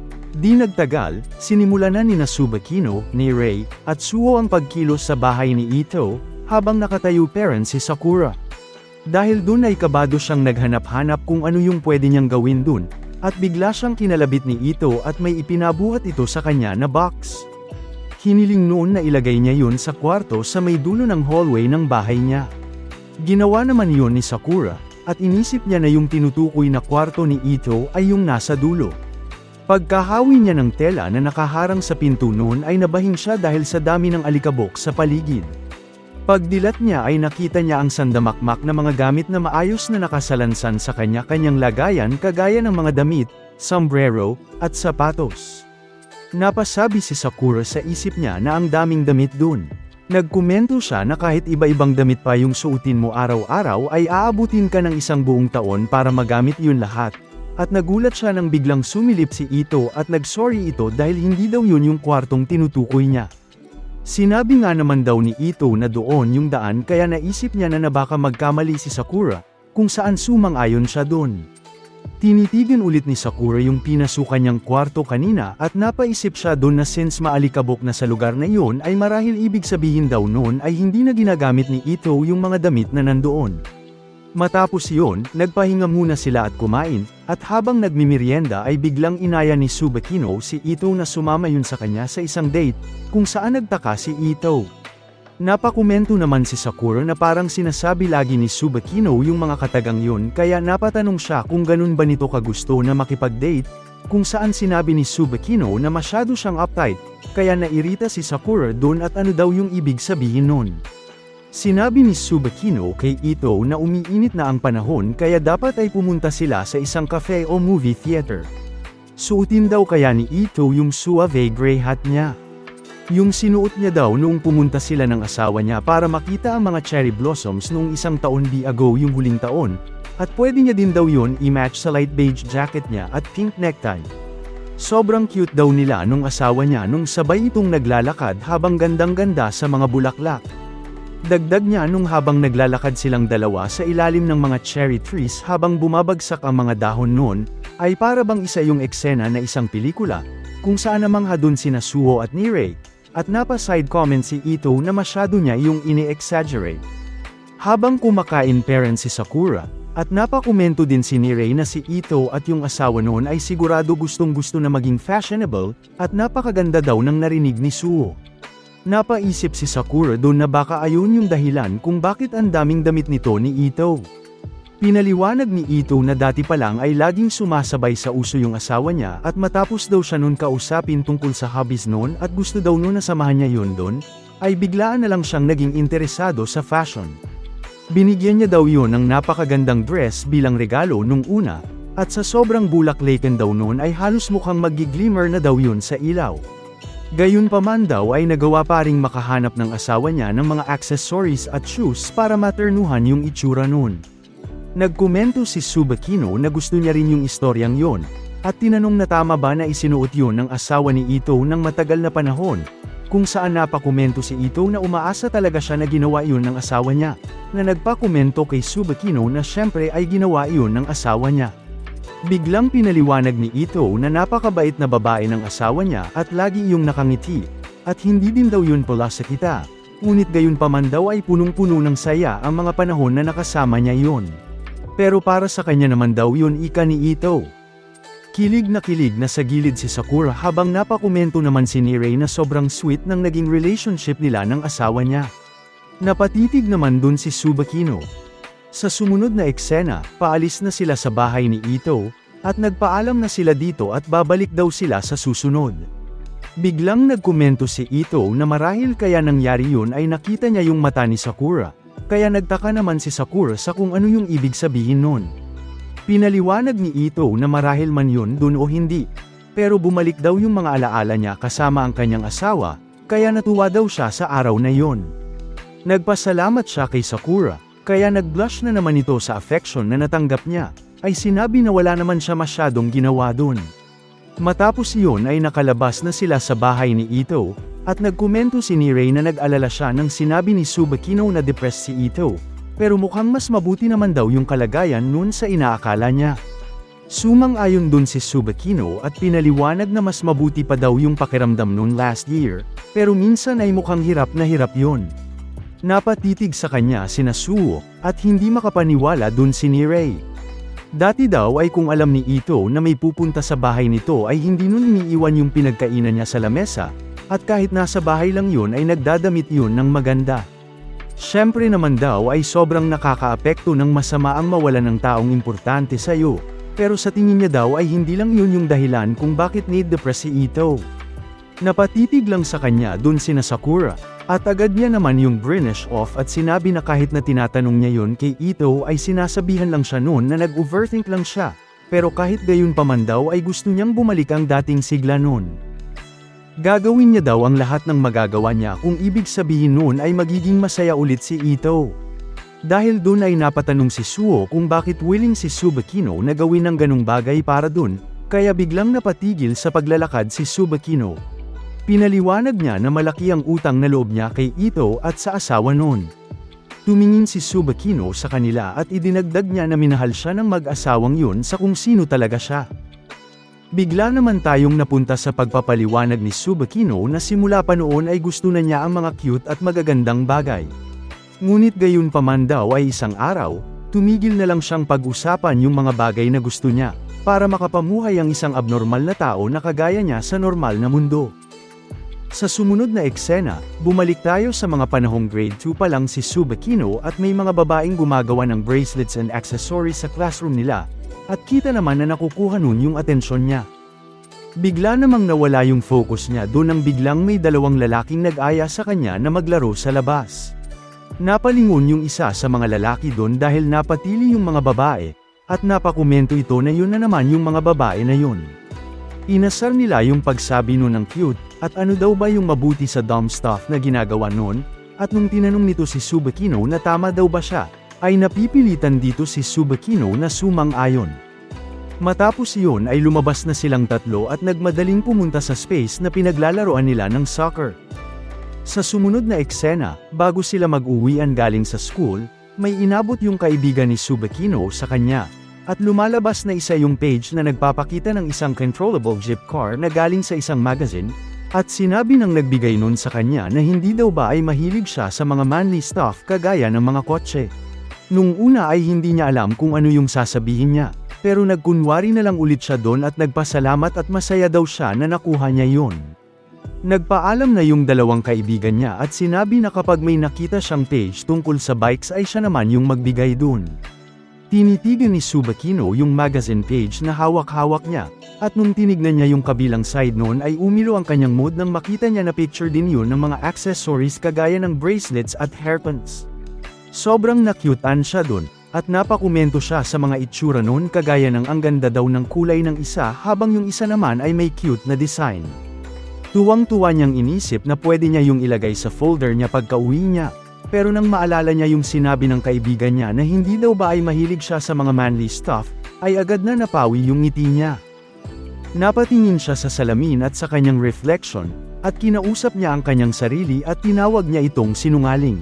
Di nagtagal, sinimulan na ni Tsubakino, ni Ray, at Suho ang pagkilos sa bahay ni Ito, habang nakatayo parents si Sakura. Dahil dun ay kabado siyang naghanap-hanap kung ano yung pwede niyang gawin dun, at bigla siyang kinalabit ni Ito at may ipinabuhat ito sa kanya na box. Hiniling noon na ilagay niya yun sa kwarto sa may dulo ng hallway ng bahay niya. Ginawa naman yun ni Sakura, at inisip niya na yung tinutukoy na kwarto ni Ito ay yung nasa dulo. Pagkahawi niya ng tela na nakaharang sa pinto noon ay nabahing siya dahil sa dami ng alikabok sa paligid. Pagdilat niya ay nakita niya ang sandamakmak na mga gamit na maayos na nakasalansan sa kanya-kanyang lagayan kagaya ng mga damit, sombrero, at sapatos. Napasabi si Sakura sa isip niya na ang daming damit dun. Nagkomento siya na kahit iba-ibang damit pa yung suotin mo araw-araw ay aabutin ka ng isang buong taon para magamit yun lahat. At nagulat siya nang biglang sumilip si Ito at nag-sorry ito dahil hindi daw yun yung kwartong tinutukoy niya. Sinabi nga naman daw ni Ito na doon yung daan kaya naisip niya na baka magkamali si Sakura, kung saan sumang-ayon siya doon. Tinitigan ulit ni Sakura yung pinasukan niyang kwarto kanina at napaisip siya doon na since maalikabok na sa lugar na iyon ay marahil ibig sabihin daw noon ay hindi na ginagamit ni Ito yung mga damit na nandoon. Matapos yun, nagpahinga muna sila at kumain, at habang nagmimerienda ay biglang inaya ni Tsubakino si Ito na sumama yun sa kanya sa isang date, kung saan nagtaka si Ito. Napakomento naman si Sakura na parang sinasabi lagi ni Tsubakino yung mga katagang yun kaya napatanong siya kung ganun ba nito kagusto na makipag-date, kung saan sinabi ni Tsubakino na masyado siyang uptight, kaya nairita si Sakura doon at ano daw yung ibig sabihin nun. Sinabi ni Tsubakino kay Ito na umiinit na ang panahon kaya dapat ay pumunta sila sa isang cafe o movie theater. Suotin daw kaya ni Ito yung suave gray hat niya. Yung sinuot niya daw noong pumunta sila ng asawa niya para makita ang mga cherry blossoms noong isang taon ago yung huling taon, at pwede niya din daw yun i-match sa light beige jacket niya at pink necktie. Sobrang cute daw nila nung asawa niya nung sabay itong naglalakad habang gandang-ganda sa mga bulaklak. Dagdag niya nung habang naglalakad silang dalawa sa ilalim ng mga cherry trees habang bumabagsak ang mga dahon noon, ay para bang isa yung eksena na isang pelikula, kung saan namangha dun sina Suho at Nirei, at napa-side comment si Ito na masyado niya yung ini-exaggerate. Habang kumakain parent si Sakura, at napakomento din si Nirei na si Ito at yung asawa noon ay sigurado gustong-gusto na maging fashionable, at napakaganda daw ng narinig ni Suho. Napaisip si Sakura doon na baka ayun yung dahilan kung bakit ang daming damit nito ni Ito. Pinaliwanag ni Ito na dati pa lang ay laging sumasabay sa uso yung asawa niya at matapos daw siya noon kausapin tungkol sa hobbies noon at gusto daw noon na samahan niya yun doon, ay biglaan na lang siyang naging interesado sa fashion. Binigyan niya daw yun ng napakagandang dress bilang regalo nung una, at sa sobrang bulaklakan daw noon ay halos mukhang magiglimmer na daw yun sa ilaw. Gayunpaman daw ay nagawa pa ring makahanap ng asawa niya ng mga accessories at shoes para maternuhan yung itsura nun. Nagkomento si Tsubakino na gusto niya rin yung istoryang yon, at tinanong na tama ba na isinuot yun ng asawa ni Ito ng matagal na panahon, kung saan napakomento si Ito na umaasa talaga siya na ginawa yun ng asawa niya, na nagpakomento kay Tsubakino na syempre ay ginawa yun ng asawa niya. Biglang pinaliwanag ni Ito na napakabait na babae ng asawa niya at lagi iyong nakangiti, at hindi din daw yun pala sa kita, ngunit gayunpaman daw ay punong-puno ng saya ang mga panahon na nakasama niya yun. Pero para sa kanya naman daw yun ika ni Ito. Kilig na sa gilid si Sakura habang napakomento naman si Nirei na sobrang sweet ng naging relationship nila ng asawa niya. Napatitig naman dun si Tsubakino. Sa sumunod na eksena, paalis na sila sa bahay ni Ito, at nagpaalam na sila dito at babalik daw sila sa susunod. Biglang nagkomento si Ito na marahil kaya nangyari yun ay nakita niya yung mata ni Sakura, kaya nagtaka naman si Sakura sa kung ano yung ibig sabihin nun. Pinaliwanag ni Ito na marahil man yun dun o hindi, pero bumalik daw yung mga alaala niya kasama ang kanyang asawa, kaya natuwa daw siya sa araw na yun. Nagpasalamat siya kay Sakura, kaya nag-blush na naman ito sa affection na natanggap niya, ay sinabi na wala naman siya masyadong ginawa dun. Matapos iyon ay nakalabas na sila sa bahay ni Ito, at nagkomento si Nirei na nag-alala siya nang sinabi ni Tsubakino na depressed si Ito, pero mukhang mas mabuti naman daw yung kalagayan nun sa inaakala niya. Sumang-ayon dun si Tsubakino at pinaliwanag na mas mabuti pa daw yung pakiramdam nun last year, pero minsan ay mukhang hirap na hirap yun. Napatitig sa kanya sina Suho, at hindi makapaniwala dun si Nirei. Dati daw ay kung alam ni Ito na may pupunta sa bahay nito ay hindi nun iniiwan yung pinagkainan niya sa lamesa, at kahit nasa bahay lang yun ay nagdadamit yun ng maganda. Siyempre naman daw ay sobrang nakakaapekto ng masama ang mawalan ng taong importante sa iyo, pero sa tingin niya daw ay hindi lang yun yung dahilan kung bakit need-depress si Ito. Napatitig lang sa kanya dun sina Sakura, at agad niya naman yung brinish off at sinabi na kahit na tinatanong niya yun kay Ito ay sinasabihan lang siya noon na nag-overthink lang siya, pero kahit gayon pa man daw ay gusto niyang bumalik ang dating sigla noon. Gagawin niya daw ang lahat ng magagawa niya kung ibig sabihin noon ay magiging masaya ulit si Ito. Dahil dun ay napatanong si Suo kung bakit willing si Tsubakino na gawin ng ganung bagay para dun, kaya biglang napatigil sa paglalakad si Tsubakino. Pinaliwanag niya na malaki ang utang na loob niya kay Ito at sa asawa noon. Tumingin si Tsubakino sa kanila at idinagdag niya na minahal siya ng mag-asawang yun sa kung sino talaga siya. Bigla naman tayong napunta sa pagpapaliwanag ni Tsubakino na simula pa noon ay gusto na niya ang mga cute at magagandang bagay. Ngunit gayon pa man daw ay isang araw, tumigil na lang siyang pag-usapan yung mga bagay na gusto niya, para makapamuhay ang isang abnormal na tao na kagaya niya sa normal na mundo. Sa sumunod na eksena, bumalik tayo sa mga panahong grade 2 pa lang si Tsubakino at may mga babaeng gumagawa ng bracelets and accessories sa classroom nila. At kita naman na nakukuha nun yung atensyon niya. Bigla namang nawala yung focus niya doon nang biglang may dalawang lalaking nag-aya sa kanya na maglaro sa labas. Napalingon yung isa sa mga lalaki doon dahil napatili yung mga babae, at napakomento ito na yun na naman yung mga babae na yun. Inasar nila yung pagsabi nun ng cute, at ano daw ba yung mabuti sa dumb stuff na ginagawa nun, at nung tinanong nito si Tsubakino na tama daw ba siya, ay napipilitan dito si Tsubakino na sumang-ayon. Matapos iyon ay lumabas na silang tatlo at nagmadaling pumunta sa space na pinaglalaroan nila ng soccer. Sa sumunod na eksena, bago sila mag-uwian galing sa school, may inabot yung kaibigan ni Tsubakino sa kanya, at lumalabas na isa yung page na nagpapakita ng isang controllable jeep car na galing sa isang magazine, at sinabi ng nagbigay nun sa kanya na hindi daw ba ay mahilig siya sa mga manly stuff kagaya ng mga kotse. Nung una ay hindi niya alam kung ano yung sasabihin niya, pero nagkunwari na lang ulit siya doon at nagpasalamat at masaya daw siya na nakuha niya yun. Nagpaalam na yung dalawang kaibigan niya at sinabi na kapag may nakita siyang page tungkol sa bikes ay siya naman yung magbigay dun. Tinitigan ni Tsubakino yung magazine page na hawak-hawak niya, at nung tinignan niya yung kabilang side noon ay umilo ang kanyang mood nang makita niya na picture din yun ng mga accessories kagaya ng bracelets at hairpins. Sobrang na-cutean siya dun, at napakomento siya sa mga itsura nun kagaya ng ang ganda daw ng kulay ng isa habang yung isa naman ay may cute na design. Tuwang-tuwa niyang inisip na pwede niya yung ilagay sa folder niya pagka-uwi niya, pero nang maalala niya yung sinabi ng kaibigan niya na hindi daw ba ay mahilig siya sa mga manly stuff, ay agad na napawi yung ngiti niya. Napatingin siya sa salamin at sa kanyang reflection, at kinausap niya ang kanyang sarili at tinawag niya itong sinungaling.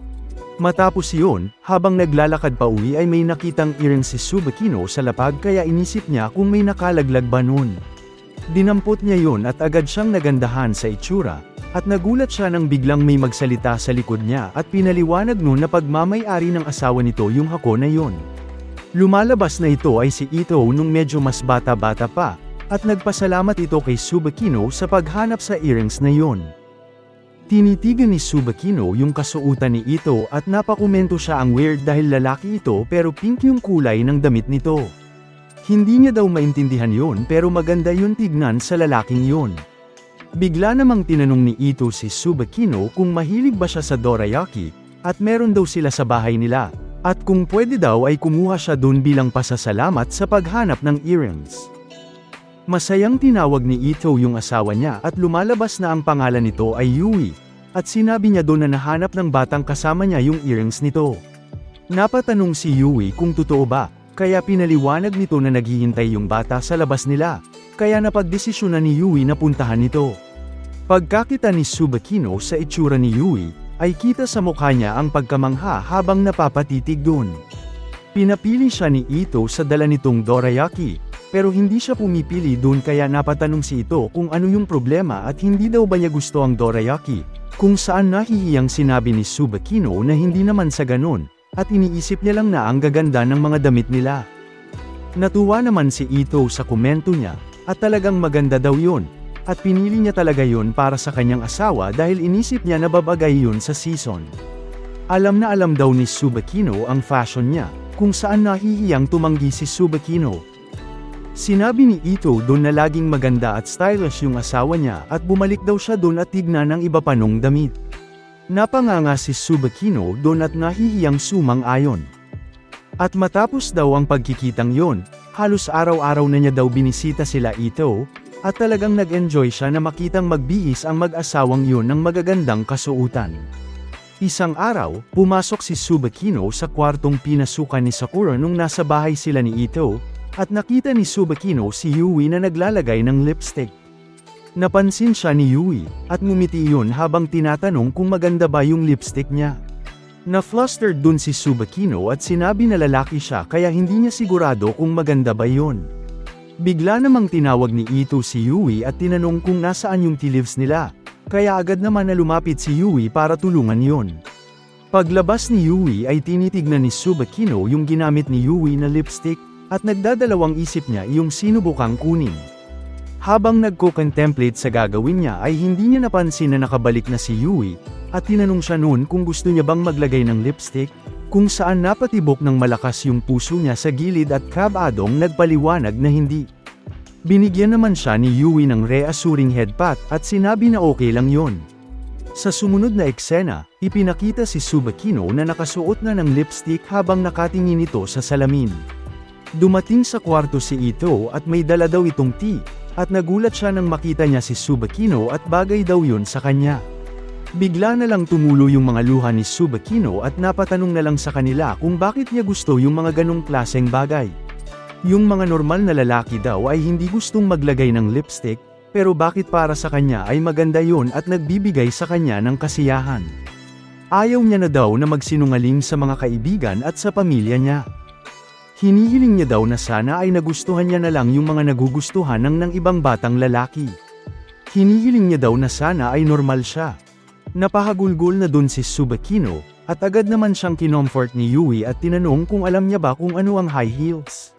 Matapos iyon, habang naglalakad pa uwi ay may nakitang earrings si Tsubakino sa lapag kaya inisip niya kung may nakalaglag ba nun. Dinampot niya yun at agad siyang nagandahan sa itsura, at nagulat siya nang biglang may magsalita sa likod niya at pinaliwanag nun na pagmamay-ari ng asawa nito yung hako na yun. Lumalabas na ito ay si Ito nung medyo mas bata-bata pa, at nagpasalamat ito kay Tsubakino sa paghanap sa earrings na yun. Tinitigan ni Tsubakino yung kasuotan ni Ito at napakomento siya ang weird dahil lalaki ito pero pink yung kulay ng damit nito. Hindi niya daw maintindihan yun pero maganda yun tignan sa lalaking yun. Bigla namang tinanong ni Ito si Tsubakino kung mahilig ba siya sa dorayaki, at meron daw sila sa bahay nila, at kung pwede daw ay kumuha siya dun bilang pasasalamat sa paghanap ng earrings. Masayang tinawag ni Ito yung asawa niya at lumalabas na ang pangalan nito ay Yui, at sinabi niya doon na nahanap ng batang kasama niya yung earrings nito. Napatanong si Yui kung totoo ba, kaya pinaliwanag nito na naghihintay yung bata sa labas nila, kaya napagdesisyonan ni Yui na puntahan nito. Pagkakita ni Tsubakino sa itsura ni Yui, ay kita sa mukha niya ang pagkamangha habang napapatitig doon. Pinapili siya ni Ito sa dala nitong dorayaki, pero hindi siya pumipili doon kaya napatanong si Ito kung ano yung problema at hindi daw ba niya gusto ang dorayaki, kung saan nahihiyang sinabi ni Tsubakino na hindi naman sa ganon, at iniisip niya lang na ang gaganda ng mga damit nila. Natuwa naman si Ito sa komento niya, at talagang maganda daw yun, at pinili niya talaga yun para sa kanyang asawa dahil inisip niya na babagay yun sa season. Alam na alam daw ni Tsubakino ang fashion niya, kung saan nahihiyang tumanggi si Tsubakino. Sinabi ni Ito doon na laging maganda at stylish yung asawa niya at bumalik daw siya doon at tignan ng iba pa nung damit. Napanganga si Tsubakino doon at nahihiyang sumang-ayon. At matapos daw ang pagkikitang yon, halos araw-araw na niya daw binisita sila Ito, at talagang nag-enjoy siya na makitang magbihis ang mag-asawang yun ng magagandang kasuotan. Isang araw, pumasok si Tsubakino sa kwartong pinasukan ni Sakura nung nasa bahay sila ni Ito, at nakita ni Tsubakino si Yui na naglalagay ng lipstick. Napansin siya ni Yui, at ngumiti yun habang tinatanong kung maganda ba yung lipstick niya. Na-flustered dun si Tsubakino at sinabi na lalaki siya kaya hindi niya sigurado kung maganda ba yun. Bigla namang tinawag ni Ito si Yui at tinanong kung nasaan yung tea leaves nila, kaya agad naman na lumapit si Yui para tulungan yon. Paglabas ni Yui ay tinitignan ni Tsubakino yung ginamit ni Yui na lipstick, at nagdadalawang isip niya yung sinubukang kunin. Habang nagko-contemplate sa gagawin niya ay hindi niya napansin na nakabalik na si Yui, at tinanong siya noon kung gusto niya bang maglagay ng lipstick, kung saan napatibok ng malakas yung puso niya sa gilid at kabadong nagpaliwanag na hindi. Binigyan naman siya ni Yui ng reassuring headpat at sinabi na okay lang yon. Sa sumunod na eksena, ipinakita si Tsubakino na nakasuot na ng lipstick habang nakatingin ito sa salamin. Dumating sa kwarto si Ito at may dala daw itong tea, at nagulat siya nang makita niya si Tsubakino at bagay daw yun sa kanya. Bigla na lang tumulo yung mga luha ni Tsubakino at napatanong na lang sa kanila kung bakit niya gusto yung mga ganong klaseng bagay. Yung mga normal na lalaki daw ay hindi gustong maglagay ng lipstick, pero bakit para sa kanya ay maganda yon at nagbibigay sa kanya ng kasiyahan. Ayaw niya na daw na magsinungaling sa mga kaibigan at sa pamilya niya. Hinihiling niya daw na sana ay nagustuhan niya na lang yung mga nagugustuhan ng ibang batang lalaki. Hinihiling niya daw na sana ay normal siya. Napahagulgol na dun si Tsubakino, at agad naman siyang kinomfort ni Yui at tinanong kung alam niya ba kung ano ang high heels.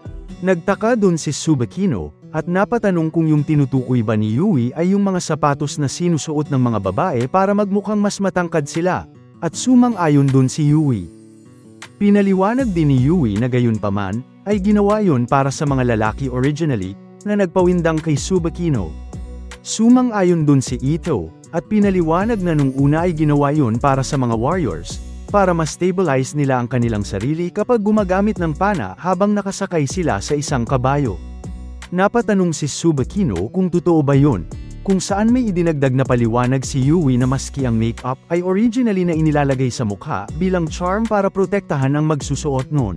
Nagtaka dun si Tsubakino, at napatanong kung yung tinutukoy ba ni Yui ay yung mga sapatos na sinusuot ng mga babae para magmukhang mas matangkad sila, at sumang-ayon dun si Yui. Pinaliwanag din ni Yui na gayunpaman, ay ginawa yon para sa mga lalaki originally, na nagpawindang kay Tsubakino. Sumang-ayon dun si Ito, at pinaliwanag na nung una ay ginawa yon para sa mga warriors, para ma-stabilize nila ang kanilang sarili kapag gumagamit ng pana habang nakasakay sila sa isang kabayo. Napatanong si Tsubakino kung totoo ba yon, kung saan may idinagdag na paliwanag si Yui na maski ang makeup ay originally na inilalagay sa mukha bilang charm para protektahan ang magsusuot nun.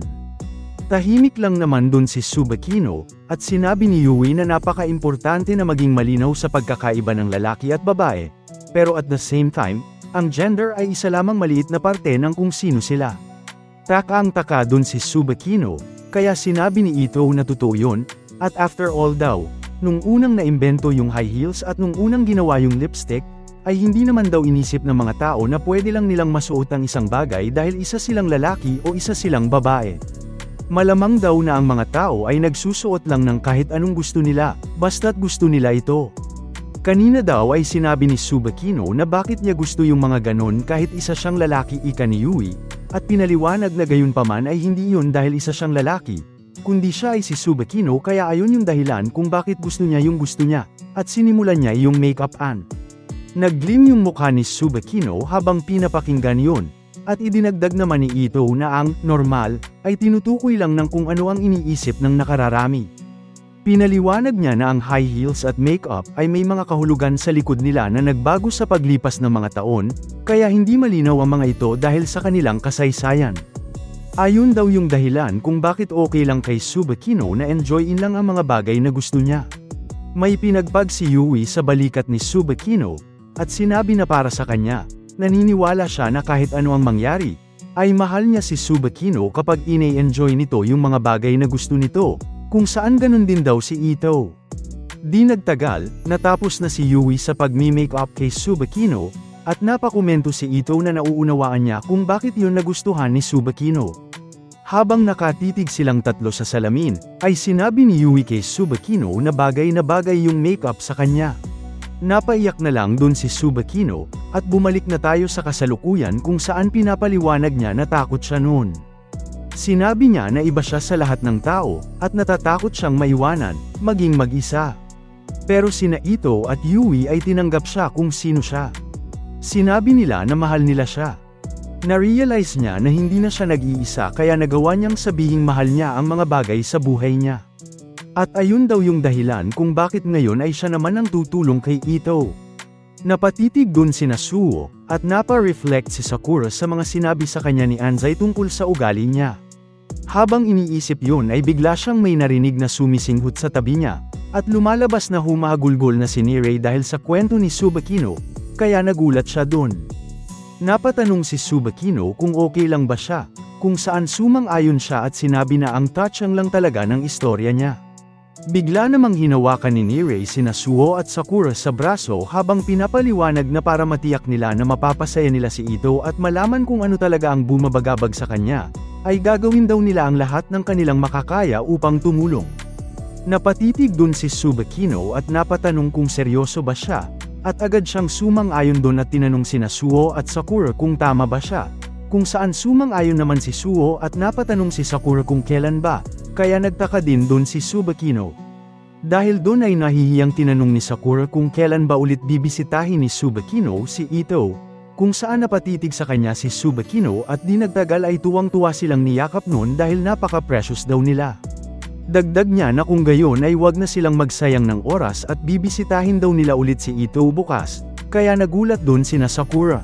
Tahimik lang naman dun si Tsubakino, at sinabi ni Yui na napaka-importante na maging malinaw sa pagkakaiba ng lalaki at babae, pero at the same time, ang gender ay isa lamang maliit na parte ng kung sino sila. Taka dun si Tsubakino, kaya sinabi ni Ito na totoo yun, at after all daw, nung unang naimbento yung high heels at nung unang ginawa yung lipstick, ay hindi naman daw inisip ng mga tao na pwede lang nilang masuot ang isang bagay dahil isa silang lalaki o isa silang babae. Malamang daw na ang mga tao ay nagsusuot lang ng kahit anong gusto nila, basta't gusto nila ito. Kanina daw ay sinabi ni Tsubakino na bakit niya gusto yung mga ganon kahit isa siyang lalaki ika ni Yui, at pinaliwanag na gayunpaman ay hindi yun dahil isa siyang lalaki, kundi siya ay si Tsubakino kaya ayon yung dahilan kung bakit gusto niya yung gusto niya, at sinimulan niya yung make-up-an. Nag-gleam yung mukha ni Tsubakino habang pinapakinggan yun, at idinagdag naman ni Ito na ang normal ay tinutukoy lang ng kung ano ang iniisip ng nakararami. Pinaliwanag niya na ang high heels at makeup ay may mga kahulugan sa likod nila na nagbago sa paglipas ng mga taon, kaya hindi malinaw ang mga ito dahil sa kanilang kasaysayan. Ayun daw yung dahilan kung bakit okay lang kay Tsubakino na enjoyin lang ang mga bagay na gusto niya. May pinagpag si Yui sa balikat ni Tsubakino, at sinabi na para sa kanya, naniniwala siya na kahit ano ang mangyari, ay mahal niya si Tsubakino kapag ine-enjoy nito yung mga bagay na gusto nito. Kung saan ganun din daw si Ito. Di nagtagal, natapos na si Yui sa pagmi-makeup kay Tsubakino, at napakomento si Ito na nauunawaan niya kung bakit yun nagustuhan ni Tsubakino. Habang nakatitig silang tatlo sa salamin, ay sinabi ni Yui kay Tsubakino na bagay yung makeup sa kanya. Napaiyak na lang dun si Tsubakino, at bumalik na tayo sa kasalukuyan kung saan pinapaliwanag niya na takot siya noon. Sinabi niya na iba siya sa lahat ng tao, at natatakot siyang maiwanan, maging mag-isa. Pero sina Ito at Yui ay tinanggap siya kung sino siya. Sinabi nila na mahal nila siya. Na-realize niya na hindi na siya nag-iisa kaya nagawa niyang sabihing mahal niya ang mga bagay sa buhay niya. At ayun daw yung dahilan kung bakit ngayon ay siya naman ang tutulong kay Ito. Napatitig dun sina Suo, At napa-reflect si Sakura sa mga sinabi sa kanya ni Anzai tungkol sa ugali niya. Habang iniisip yun ay bigla siyang may narinig na sumisinghot sa tabi niya, at lumalabas na humahagulgol na si Nirei dahil sa kwento ni Tsubakino, kaya nagulat siya dun. Napatanong si Tsubakino kung okay lang ba siya, kung saan sumang-ayon siya at sinabi na ang touchang lang talaga ng istorya niya. Bigla namang hinawakan ni Nirei sina Suho at Sakura sa braso habang pinapaliwanag na para matiyak nila na mapapasaya nila si Ito at malaman kung ano talaga ang bumabagabag sa kanya, ay gagawin daw nila ang lahat ng kanilang makakaya upang tumulong. Napatitig dun si Tsubakino at napatanong kung seryoso ba siya, at agad siyang sumang-ayon dun at tinanong sina Suho at Sakura kung tama ba siya, kung saan sumang-ayon naman si Suho at napatanong si Sakura kung kailan ba, kaya nagtaka din dun si Tsubakino. Dahil dun ay nahihiyang tinanong ni Sakura kung kailan ba ulit bibisitahin ni Tsubakino si Ito, kung saan napatitig sa kanya si Tsubakino at di nagtagal ay tuwang-tuwa silang niyakap nun dahil napaka-precious daw nila. Dagdag niya na kung gayon ay wag na silang magsayang ng oras at bibisitahin daw nila ulit si Ito bukas, kaya nagulat dun sina Sakura.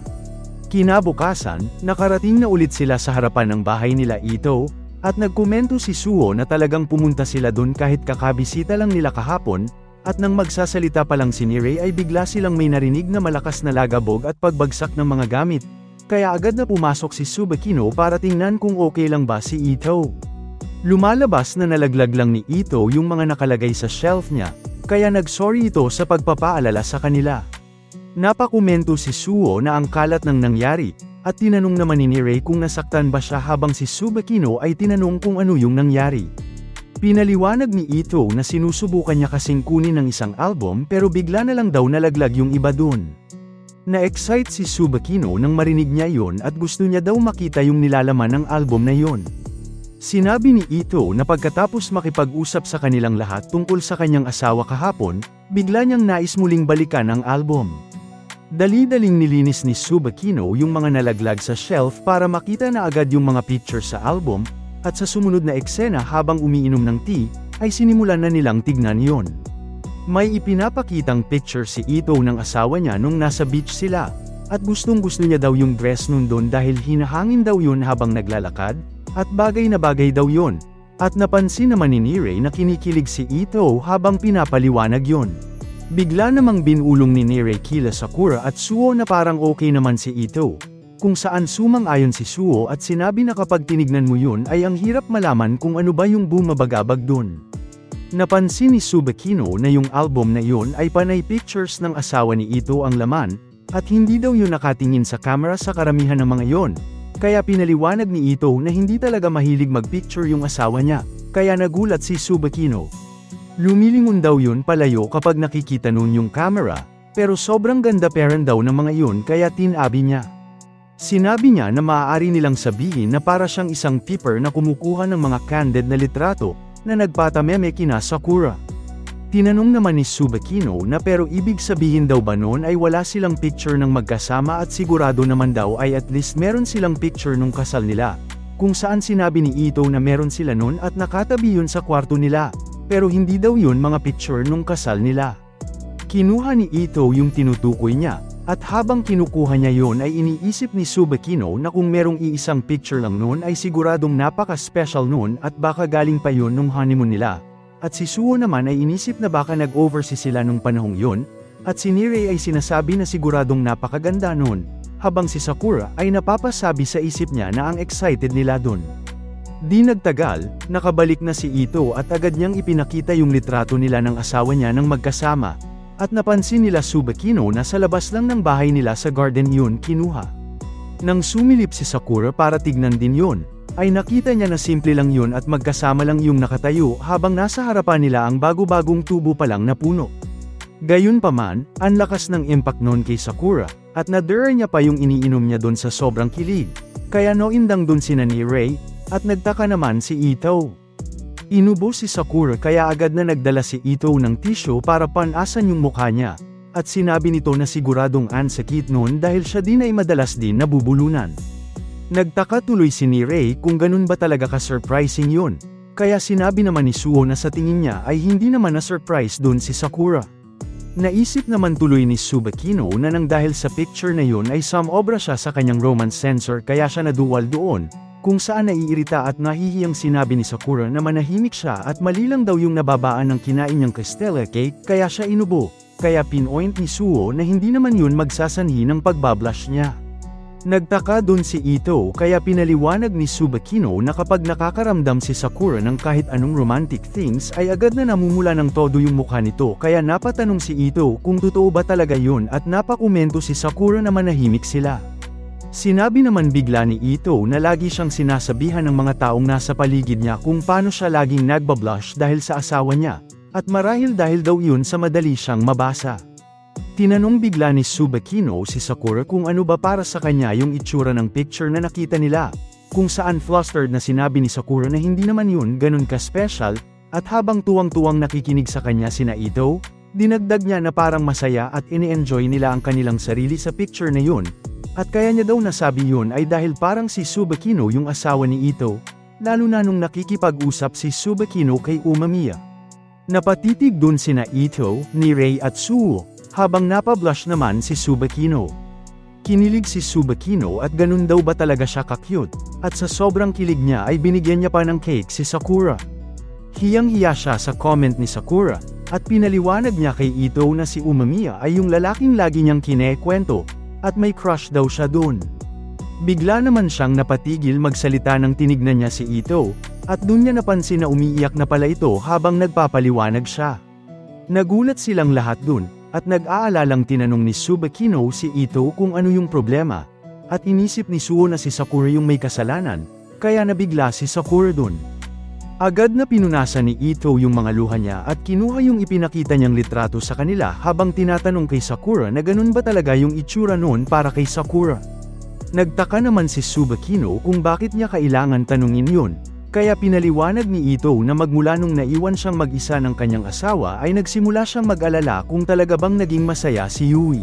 Kinabukasan, nakarating na ulit sila sa harapan ng bahay nila Ito, at nagkomento si Suho na talagang pumunta sila dun kahit kakabisita lang nila kahapon, at nang magsasalita pa lang si Nirei ay bigla silang may narinig na malakas na lagabog at pagbagsak ng mga gamit, kaya agad na pumasok si Tsubakino para tingnan kung okay lang ba si Ito. Lumalabas na nalaglag lang ni Ito yung mga nakalagay sa shelf niya, kaya nagsorry ito sa pagpapaalala sa kanila. Napakomento si Suho na ang kalat ng nangyari, at tinanong naman ni Nirei kung nasaktan ba siya habang si Tsubakino ay tinanong kung ano yung nangyari. Pinaliwanag ni Ito na sinusubukan niya kasing kunin ng isang album pero bigla na lang daw nalaglag yung iba dun. Na-excite si Tsubakino nang marinig niya yon at gusto niya daw makita yung nilalaman ng album na yon. Sinabi ni Ito na pagkatapos makipag-usap sa kanilang lahat tungkol sa kanyang asawa kahapon, bigla niyang nais muling balikan ang album. Dali-daling nilinis ni Tsubakino yung mga nalaglag sa shelf para makita na agad yung mga pictures sa album, at sa sumunod na eksena habang umiinom ng tea, ay sinimulan na nilang tignan yon. May ipinapakitang picture si Ito ng asawa niya nung nasa beach sila, at gustong-gusto niya daw yung dress nun doon dahil hinahangin daw yun habang naglalakad, at bagay na bagay daw yon. At napansin naman ni Nirei na kinikilig si Ito habang pinapaliwanag yon. Bigla namang binulong ni Nirei kila Sakura at Suho na parang okay naman si Ito, kung saan sumang-ayon si Suho at sinabi na kapag tinignan mo yun ay ang hirap malaman kung ano ba yung bumabagabag dun. Napansin ni Tsubakino na yung album na yun ay panay pictures ng asawa ni Ito ang laman, at hindi daw yun nakatingin sa camera sa karamihan ng mga yon, kaya pinaliwanag ni Ito na hindi talaga mahilig mag-picture yung asawa niya, kaya nagulat si Tsubakino. Lumilingon daw yun palayo kapag nakikita nun yung camera, pero sobrang ganda parent daw ng mga yun kaya tinabi niya. Sinabi niya na maaari nilang sabihin na para siyang isang peeper na kumukuha ng mga candid na litrato, na nagpatameme kina Sakura. Tinanong naman ni Tsubakino na pero ibig sabihin daw ba nun ay wala silang picture ng magkasama at sigurado naman daw ay at least meron silang picture nung kasal nila, kung saan sinabi ni Ito na meron sila nun at nakatabi yun sa kwarto nila. Pero hindi daw yun mga picture nung kasal nila. Kinuha ni Ito yung tinutukoy niya, at habang kinukuha niya yon ay iniisip ni Tsubakino na kung merong iisang picture lang nun ay siguradong napaka-special nun at baka galing pa yun nung honeymoon nila. At si Suho naman ay inisip na baka nag-overseas sila nung panahong yun, at si Nirei ay sinasabi na siguradong napakaganda nun, habang si Sakura ay napapasabi sa isip niya na ang excited nila dun. Di nagtagal, nakabalik na si Ito at agad niyang ipinakita yung litrato nila ng asawa niya ng magkasama, at napansin nila Tsubakino na sa labas lang ng bahay nila sa garden yun kinuha. Nang sumilip si Sakura para tignan din yun, ay nakita niya na simple lang yun at magkasama lang yung nakatayo habang nasa harapan nila ang bago-bagong tubo pa lang na puno. Gayunpaman, ang lakas ng impact noon kay Sakura, at nadura niya pa yung iniinom niya doon sa sobrang kilig, kaya noindang doon sina Nirei, at nagtaka naman si Ito. Inubo si Sakura kaya agad na nagdala si Ito ng tissue para panasan yung mukha niya, at sinabi nito na siguradong ansakit noon dahil siya din ay madalas din nabubulunan. Nagtaka tuloy si Nirei kung ganun ba talaga ka-surprising yun, kaya sinabi naman ni Suho na sa tingin niya ay hindi naman na-surprise dun si Sakura. Naisip naman tuloy ni Tsubakino na nang dahil sa picture na yun ay sumobra siya sa kanyang romance sensor kaya siya naduwal doon, kung saan naiirita at nahihiyang sinabi ni Sakura na manahimik siya at mali lang daw yung nababaan ng kinain niyang Castella cake kaya siya inubo, kaya pinoint ni Suo na hindi naman yun magsasanhi ng pagbablush niya. Nagtaka dun si Ito kaya pinaliwanag ni Tsubakino na kapag nakakaramdam si Sakura ng kahit anong romantic things ay agad na namumula ng todo yung mukha nito kaya napatanong si Ito kung totoo ba talaga yun at napakomento si Sakura na manahimik sila. Sinabi naman bigla ni Ito na lagi siyang sinasabihan ng mga taong nasa paligid niya kung paano siya laging nagbablush dahil sa asawa niya, at marahil dahil daw yun sa madali siyang mabasa. Tinanong bigla ni Tsubakino si Sakura kung ano ba para sa kanya yung itsura ng picture na nakita nila, kung saan flustered na sinabi ni Sakura na hindi naman yun ganun ka-special, at habang tuwang-tuwang nakikinig sa kanya sina Ito, dinagdag niya na parang masaya at ini-enjoy nila ang kanilang sarili sa picture na yun, at kaya niya daw nasabi yun ay dahil parang si Tsubakino yung asawa ni Ito, lalo na nung nakikipag-usap si Tsubakino kay Umamiya. Napatitig dun sina Ito, ni Rei at Suo, habang napablush naman si Tsubakino. Kinilig si Tsubakino at ganun daw ba talaga siya ka-cute, at sa sobrang kilig niya ay binigyan niya pa ng cake si Sakura. Hiyang-hiya siya sa comment ni Sakura, at pinaliwanag niya kay Ito na si Umamiya ay yung lalaking lagi niyang kinekwento, at may crush daw siya dun. Bigla naman siyang napatigil magsalita nang tinignan niya si Ito, at dun niya napansin na umiiyak na pala ito habang nagpapaliwanag siya. Nagulat silang lahat dun, at nag-aalalang tinanong ni Tsubakino si Ito kung ano yung problema, at inisip ni Suo na si Sakura yung may kasalanan, kaya nabigla si Sakura dun. Agad na pinunasan ni Ito yung mga luha niya at kinuha yung ipinakita niyang litrato sa kanila habang tinatanong kay Sakura na ganun ba talaga yung itsura noon para kay Sakura. Nagtaka naman si Tsubakino kung bakit niya kailangan tanungin yun, kaya pinaliwanag ni Ito na magmula nung naiwan siyang mag-isa ng kanyang asawa ay nagsimula siyang mag-alala kung talaga bang naging masaya si Yui.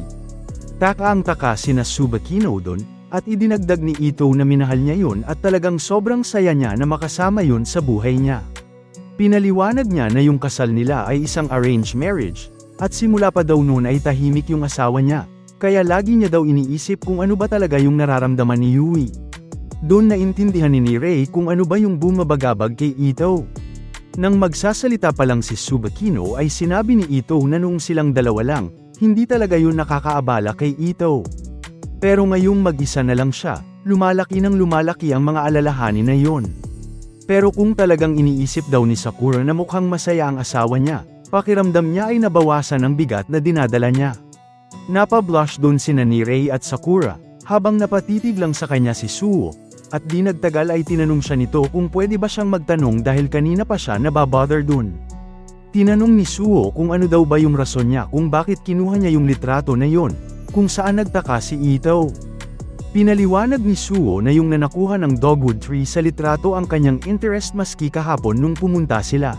Taka sina Tsubakino dun, at idinagdag ni Ito na minahal niya yun at talagang sobrang saya niya na makasama yun sa buhay niya. Pinaliwanag niya na yung kasal nila ay isang arranged marriage, at simula pa daw noon ay tahimik yung asawa niya, kaya lagi niya daw iniisip kung ano ba talaga yung nararamdaman ni Yui. Doon naintindihan ni Rei kung ano ba yung bumabagabag kay Ito. Nang magsasalita pa lang si Tsubakino ay sinabi ni Ito na noong silang dalawa lang, hindi talaga yun nakakaabala kay Ito. Pero ngayong mag-isa na lang siya, lumalaki ng lumalaki ang mga alalahanin na yun. Pero kung talagang iniisip daw ni Sakura na mukhang masaya ang asawa niya, pakiramdam niya ay nabawasan ang bigat na dinadala niya. Napablush doon sina ni Rei at Sakura, habang napatitig lang sa kanya si Suo, at di nagtagal ay tinanong siya nito kung pwede ba siyang magtanong dahil kanina pa siya nababother dun. Tinanong ni Suo kung ano daw ba yung rason niya kung bakit kinuha niya yung litrato na yon, kung saan nagtaka si Ito. Pinaliwanag ni Suo na yung nanakuha ng dogwood tree sa litrato ang kanyang interest maski kahapon nung pumunta sila.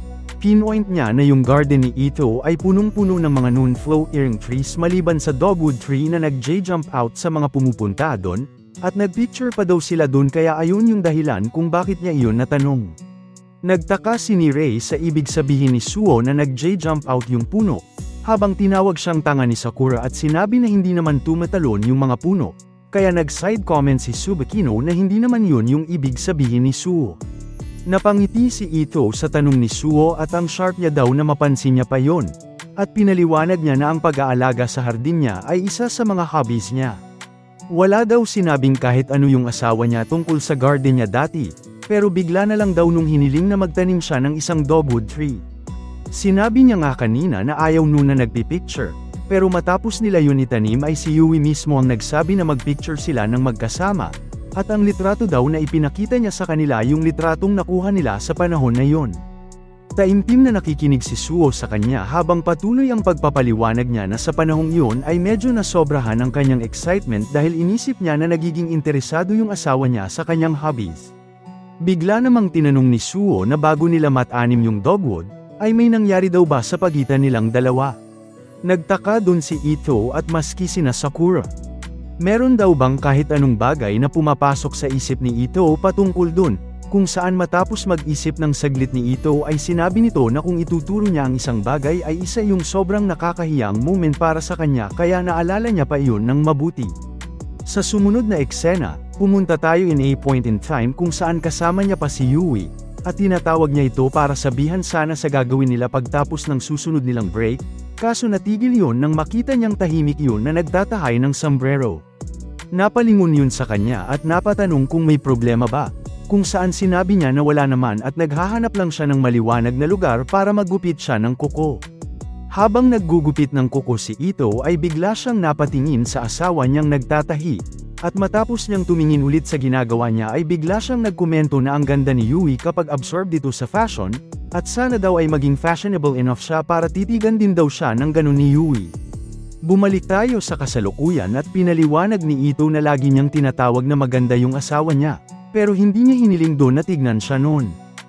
Pinoint niya na yung garden ni Ito ay punong-puno ng mga non-flowering trees maliban sa dogwood tree na nag-jump out sa mga pumupunta doon, at nagpicture pa daw sila doon kaya ayun yung dahilan kung bakit niya iyon natanong. Nagtaka si ni Rei sa ibig sabihin ni Suo na nag-jump out yung puno, habang tinawag siyang tanga ni Sakura at sinabi na hindi naman tumatalon yung mga puno, kaya nag-side comment si Tsubakino na hindi naman yun yung ibig sabihin ni Suo. Napangiti si Ito sa tanong ni Suo at ang sharp niya daw na mapansin niya pa yon, at pinaliwanag niya na ang pag-aalaga sa hardin niya ay isa sa mga hobbies niya. Wala daw sinabing kahit ano yung asawa niya tungkol sa garden niya dati, pero bigla na lang daw nung hiniling na magtanim siya ng isang dogwood tree. Sinabi niya nga kanina na ayaw nun na nagpipicture, pero matapos nila yun itanim ay si Yui mismo ang nagsabi na magpicture sila ng magkasama, at ang litrato daw na ipinakita niya sa kanila yung litratong nakuha nila sa panahon na yon. Taimtim na nakikinig si Suo sa kanya habang patuloy ang pagpapaliwanag niya na sa panahong iyon ay medyo nasobrahan ang kanyang excitement dahil inisip niya na nagiging interesado yung asawa niya sa kanyang hobbies. Bigla namang tinanong ni Suo na bago nila matanim yung dogwood, ay may nangyari daw ba sa pagitan nilang dalawa. Nagtaka dun si Ito at maski sina Sakura. Meron daw bang kahit anong bagay na pumapasok sa isip ni Ito patungkol dun, kung saan matapos mag-isip ng saglit ni Ito ay sinabi nito na kung ituturo niya ang isang bagay ay isa yung sobrang nakakahiyang moment para sa kanya kaya naalala niya pa iyon ng mabuti. Sa sumunod na eksena, pumunta tayo in a point in time kung saan kasama niya pa si Yui, at tinatawag niya ito para sabihan sana sa gagawin nila pagtapos ng susunod nilang break, kaso natigil yun nang makita niyang tahimik yun na nagtatahay ng sombrero. Napalingon yun sa kanya at napatanong kung may problema ba, kung saan sinabi niya na wala naman at naghahanap lang siya ng maliwanag na lugar para maggupit siya ng kuko. Habang naggugupit ng kuko si Ito ay bigla siyang napatingin sa asawa niyang nagtatahi, at matapos niyang tumingin ulit sa ginagawa niya ay bigla siyang nagkomento na ang ganda ni Yui kapag absorbed dito sa fashion, at sana daw ay maging fashionable enough siya para titigan din daw siya ng ganun ni Yui. Bumalik tayo sa kasalukuyan at pinaliwanag ni Ito na lagi niyang tinatawag na maganda yung asawa niya, pero hindi niya hiniling doon na tignan siya noon.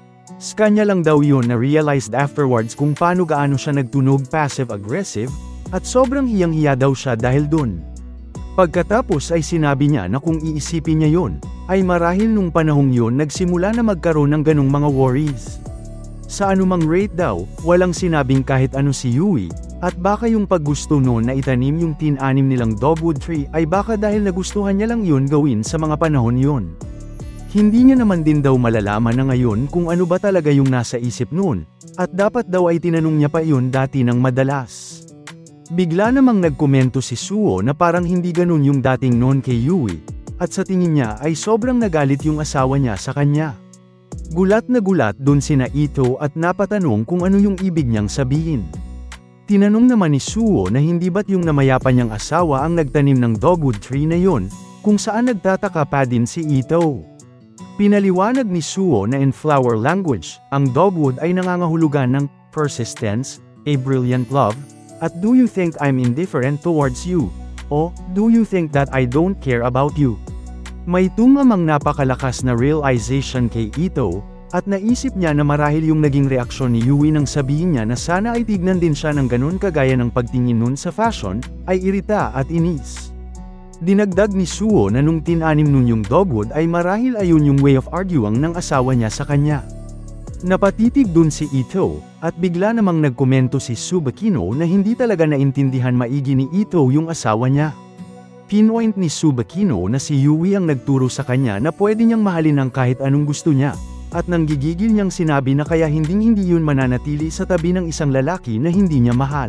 Sa kanya lang daw yun na realized afterwards kung paano gaano siya nagtunog passive-aggressive, at sobrang hiyang-hiya daw siya dahil doon. Pagkatapos ay sinabi niya na kung iisipin niya yun, ay marahil nung panahong yun nagsimula na magkaroon ng ganong mga worries. Sa anumang rate daw, walang sinabing kahit ano si Yui, at baka yung paggusto noon na itanim yung tinanim nilang dogwood tree ay baka dahil nagustuhan niya lang yun gawin sa mga panahon yun. Hindi niya naman din daw malalaman na ngayon kung ano ba talaga yung nasa isip noon, at dapat daw ay tinanong niya pa yun dati ng madalas. Bigla namang nagkomento si Suo na parang hindi ganun yung dating noon kay Yui, at sa tingin niya ay sobrang nagalit yung asawa niya sa kanya. Gulat na gulat dun sina Ito at napatanong kung ano yung ibig niyang sabihin. Tinanong naman ni Suo na hindi ba't yung namayapa niyang asawa ang nagtanim ng dogwood tree na yun, kung saan nagtataka pa din si Ito. Pinaliwanag ni Suo na in flower language, ang dogwood ay nangangahulugan ng persistence, a brilliant love, at do you think I'm indifferent towards you? O, do you think that I don't care about you? May tumamang napakalakas na realization kay Ito, at naisip niya na marahil yung naging reaksyon ni Yui nang sabihin niya na sana ay tignan din siya ng ganun kagaya ng pagtingin nun sa fashion, ay irita at inis. Dinagdag ni Suo na nung tinanim nun yung dogwood ay marahil ayun yung way of arguing ng asawa niya sa kanya. Napatitig dun si Ito, at bigla namang nagkomento si Tsubakino na hindi talaga naintindihan maigi ni Ito yung asawa niya. Pinpoint ni Tsubakino na si Yui ang nagturo sa kanya na pwede niyang mahalin ang kahit anong gusto niya, at nanggigigil niyang sinabi na kaya hindi yun mananatili sa tabi ng isang lalaki na hindi niya mahal.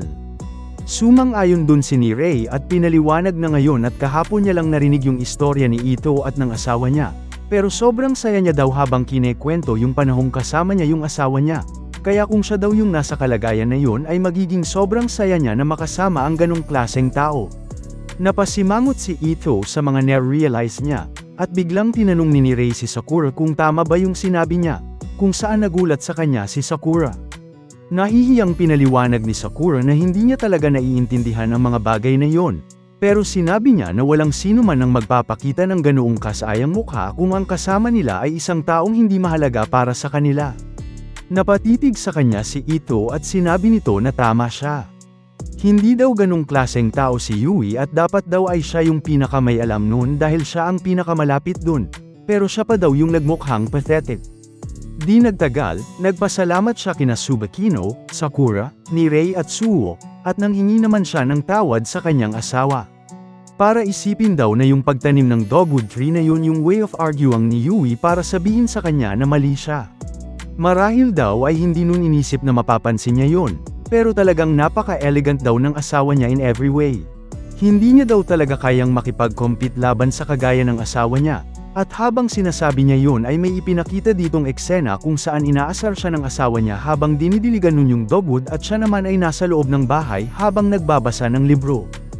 Sumang-ayon dun si Ray at pinaliwanag na ngayon at kahapon niya lang narinig yung istorya ni Ito at ng asawa niya, pero sobrang saya niya daw habang kinekwento yung panahong kasama niya yung asawa niya, kaya kung siya daw yung nasa kalagayan na yun ay magiging sobrang saya niya na makasama ang ganong klaseng tao. Napasimangot si Ito sa mga na-realize niya, at biglang tinanong ni Ray si Sakura kung tama ba yung sinabi niya, kung saan nagulat sa kanya si Sakura. Nahihiyang pinaliwanag ni Sakura na hindi niya talaga naiintindihan ang mga bagay na yon, pero sinabi niya na walang sino man ang magpapakita ng ganoong kasayang mukha kung ang kasama nila ay isang taong hindi mahalaga para sa kanila. Napatitig sa kanya si Ito at sinabi nito na tama siya. Hindi daw ganong klaseng tao si Yui at dapat daw ay siya yung pinakamay alam nun dahil siya ang pinakamalapit dun, pero siya pa daw yung nagmukhang pathetic. Di nagtagal, nagpasalamat siya kina Tsubakino, Sakura, ni Ray at Suo, at nanghingi naman siya ng tawad sa kanyang asawa. Para isipin daw na yung pagtanim ng dogwood tree na yun yung way of arguing ni Yui para sabihin sa kanya na mali siya. Marahil daw ay hindi nun inisip na mapapansin niya yun, pero talagang napaka-elegant daw ng asawa niya in every way. Hindi niya daw talaga kayang makipag-compete laban sa kagaya ng asawa niya. At habang sinasabi niya yun ay may ipinakita ditong eksena kung saan inaasar siya ng asawa niya habang dinidiligan nun yung dogwood at siya naman ay nasa loob ng bahay habang nagbabasa ng libro.